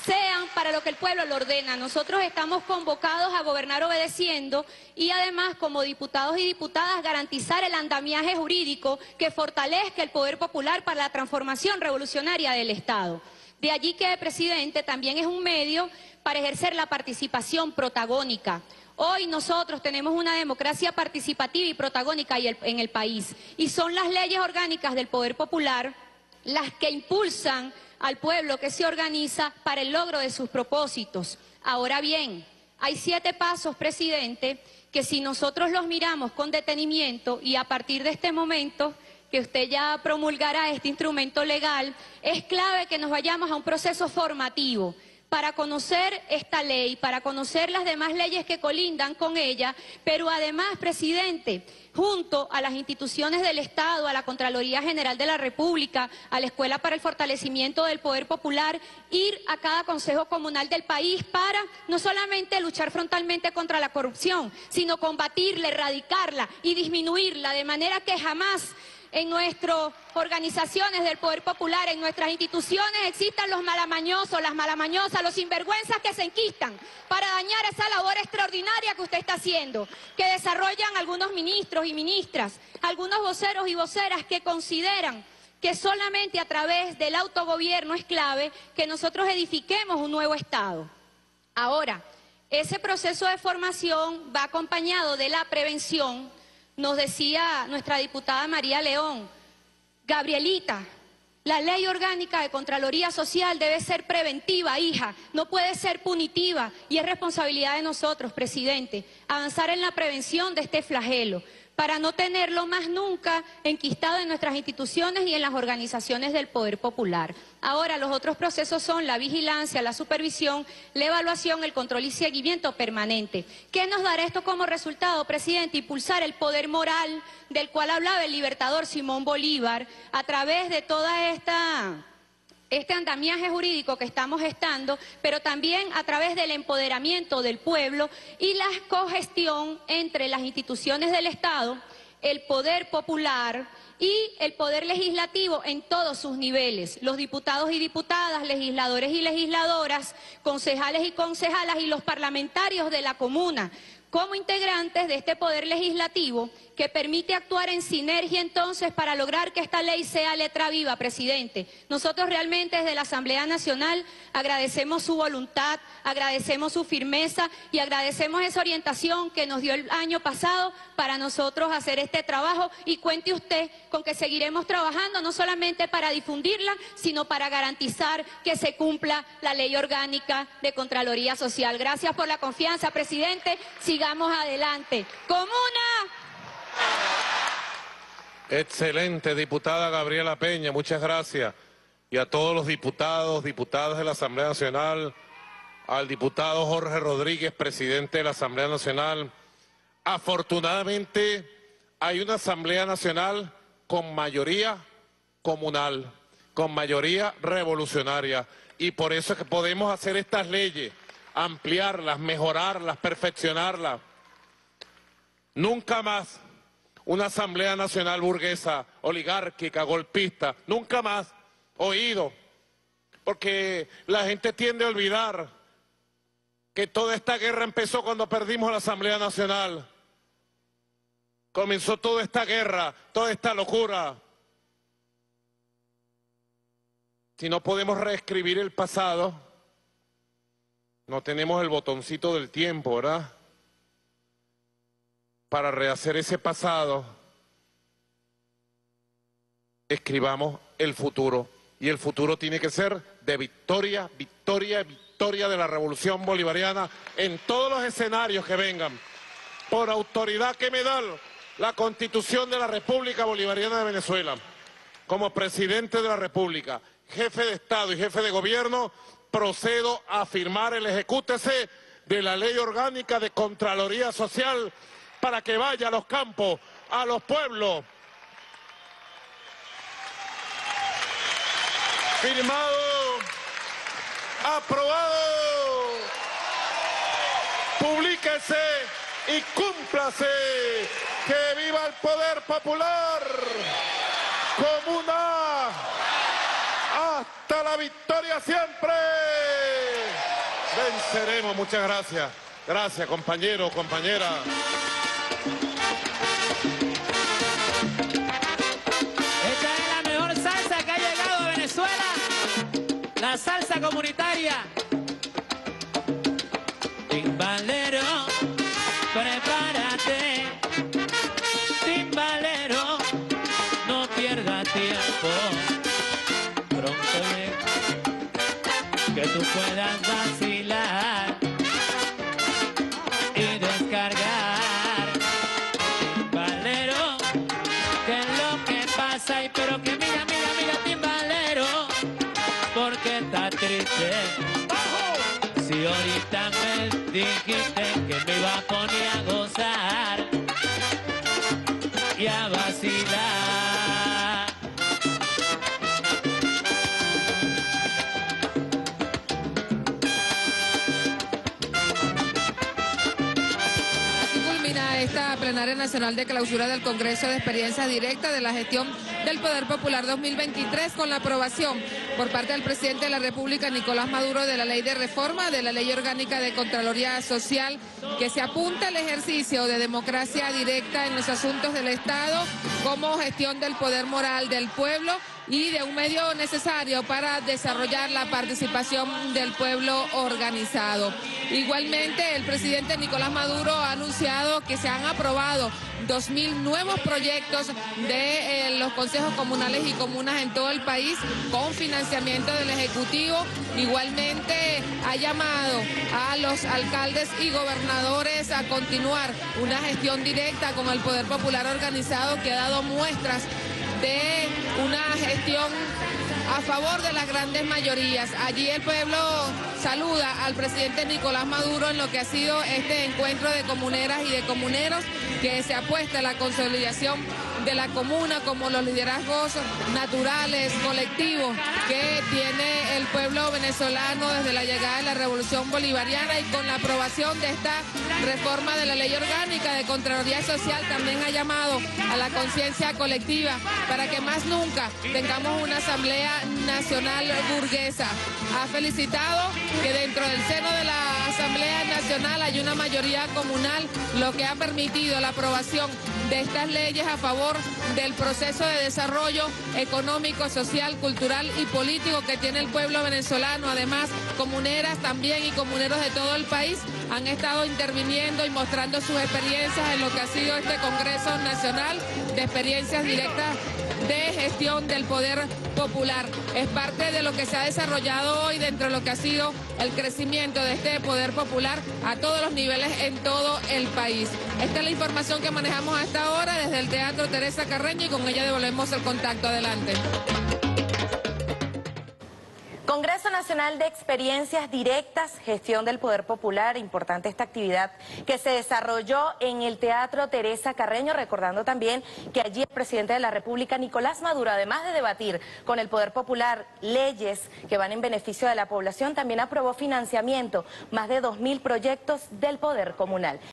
sean para lo que el pueblo lo ordena. Nosotros estamos convocados a gobernar obedeciendo y además como diputados y diputadas garantizar el andamiaje jurídico que fortalezca el poder popular para la transformación revolucionaria del Estado. De allí que, presidente, también es un medio para ejercer la participación protagónica. Hoy nosotros tenemos una democracia participativa y protagónica en el país y son las leyes orgánicas del poder popular las que impulsan al pueblo que se organiza para el logro de sus propósitos. Ahora bien, hay siete pasos, presidente, que si nosotros los miramos con detenimiento y a partir de este momento que usted ya promulgará este instrumento legal, es clave que nos vayamos a un proceso formativo para conocer esta ley, para conocer las demás leyes que colindan con ella, pero además, presidente, junto a las instituciones del Estado, a la Contraloría General de la República, a la Escuela para el Fortalecimiento del Poder Popular, ir a cada consejo comunal del país para no solamente luchar frontalmente contra la corrupción, sino combatirla, erradicarla y disminuirla, de manera que jamás en nuestras organizaciones del Poder Popular, en nuestras instituciones, existan los malamañosos, las malamañosas, los sinvergüenzas que se enquistan para dañar esa labor extraordinaria que usted está haciendo, que desarrollan algunos ministros y ministras, algunos voceros y voceras que consideran que solamente a través del autogobierno es clave que nosotros edifiquemos un nuevo Estado. Ahora, ese proceso de formación va acompañado de la prevención. Nos decía nuestra diputada María León, Gabrielita, la ley orgánica de Contraloría Social debe ser preventiva, hija, no puede ser punitiva y es responsabilidad de nosotros, presidente, avanzar en la prevención de este flagelo para no tenerlo más nunca enquistado en nuestras instituciones y en las organizaciones del poder popular. Ahora, los otros procesos son la vigilancia, la supervisión, la evaluación, el control y seguimiento permanente. ¿Qué nos dará esto como resultado, presidente? Impulsar el poder moral del cual hablaba el libertador Simón Bolívar a través de toda esta... este andamiaje jurídico que estamos gestando, pero también a través del empoderamiento del pueblo y la cogestión entre las instituciones del Estado, el poder popular y el poder legislativo en todos sus niveles, los diputados y diputadas, legisladores y legisladoras, concejales y concejalas y los parlamentarios de la comuna, como integrantes de este poder legislativo que permite actuar en sinergia entonces para lograr que esta ley sea letra viva, presidente. Nosotros realmente desde la Asamblea Nacional agradecemos su voluntad, agradecemos su firmeza y agradecemos esa orientación que nos dio el año pasado para nosotros hacer este trabajo y cuente usted con que seguiremos trabajando no solamente para difundirla, sino para garantizar que se cumpla la ley orgánica de Contraloría Social. Gracias por la confianza, presidente. Sigamos adelante. ¡Comuna! Excelente, diputada Gabriela Peña, muchas gracias. Y a todos los diputados, diputadas de la Asamblea Nacional, al diputado Jorge Rodríguez, presidente de la Asamblea Nacional. Afortunadamente hay una Asamblea Nacional con mayoría comunal, con mayoría revolucionaria. Y por eso es que podemos hacer estas leyes, ampliarlas, mejorarlas, perfeccionarlas. Nunca más una Asamblea Nacional burguesa, oligárquica, golpista, nunca más oído, porque la gente tiende a olvidar que toda esta guerra empezó cuando perdimos la Asamblea Nacional. Comenzó toda esta guerra, toda esta locura. Si no podemos reescribir el pasado, no tenemos el botoncito del tiempo, ¿verdad?, para rehacer ese pasado. Escribamos el futuro. Y el futuro tiene que ser de victoria, victoria, victoria de la revolución bolivariana en todos los escenarios que vengan. Por autoridad que me da la Constitución de la República Bolivariana de Venezuela, como presidente de la República, jefe de Estado y jefe de Gobierno, procedo a firmar el ejecútese de la Ley Orgánica de Contraloría Social para que vaya a los campos, a los pueblos. Firmado, aprobado, publíquese y cúmplase. ¡Que viva el poder popular! ¡Comuna! ¡Hasta la victoria siempre! seremos, muchas gracias. Gracias, compañeros, compañeras. Esta es la mejor salsa que ha llegado a Venezuela. La salsa comunitaria. Timbalero, prepárate. Timbalero, no pierdas tiempo. Pronto llega que tú puedas vacilar y descargar. Timbalero, que es lo que pasa y pero que mira, mira, mira, timbalero, porque está triste. Si ahorita me dijiste que me iba a poner a gozar y a vacilar. Así culmina esta plenaria nacional de clausura del Congreso de Experiencia Directa de la Gestión del Poder Popular dos mil veintitrés, con la aprobación por parte del presidente de la República, Nicolás Maduro, de la Ley de Reforma de la Ley Orgánica de Contraloría Social, que se apunta al ejercicio de democracia directa en los asuntos del Estado como gestión del poder moral del pueblo y de un medio necesario para desarrollar la participación del pueblo organizado. Igualmente, el presidente Nicolás Maduro ha anunciado que se han aprobado dos mil nuevos proyectos de eh, los consejos comunales y comunas en todo el país con financiamiento del Ejecutivo. Igualmente ha llamado a los alcaldes y gobernadores a continuar una gestión directa con el Poder Popular organizado, que ha dado muestras de una gestión a favor de las grandes mayorías. Allí el pueblo saluda al presidente Nicolás Maduro en lo que ha sido este encuentro de comuneras y de comuneros, que se apuesta a la consolidación de la comuna como los liderazgos naturales, colectivos, que tiene el pueblo venezolano desde la llegada de la Revolución Bolivariana, y con la aprobación de esta reforma de la Ley Orgánica de Contraloría Social también ha llamado a la conciencia colectiva para que más nunca tengamos una Asamblea Nacional burguesa. Ha felicitado que dentro del seno de la Asamblea Nacional hay una mayoría comunal, lo que ha permitido la aprobación de estas leyes a favor del proceso de desarrollo económico, social, cultural y político que tiene el pueblo venezolano. Además, comuneras también y comuneros de todo el país han estado interviniendo y mostrando sus experiencias en lo que ha sido este Congreso Nacional de Experiencias Directas de Gestión del Poder Popular. Es parte de lo que se ha desarrollado hoy dentro de lo que ha sido el crecimiento de este Poder Popular a todos los niveles en todo el país. Esta es la información que manejamos hasta ahora desde el Teatro Teresa Carreño, y con ella devolvemos el contacto. Adelante. Congreso Nacional de Experiencias Directas, Gestión del Poder Popular. Importante esta actividad que se desarrolló en el Teatro Teresa Carreño, recordando también que allí el presidente de la República, Nicolás Maduro, además de debatir con el Poder Popular leyes que van en beneficio de la población, también aprobó financiamiento, más de dos mil proyectos del Poder Comunal.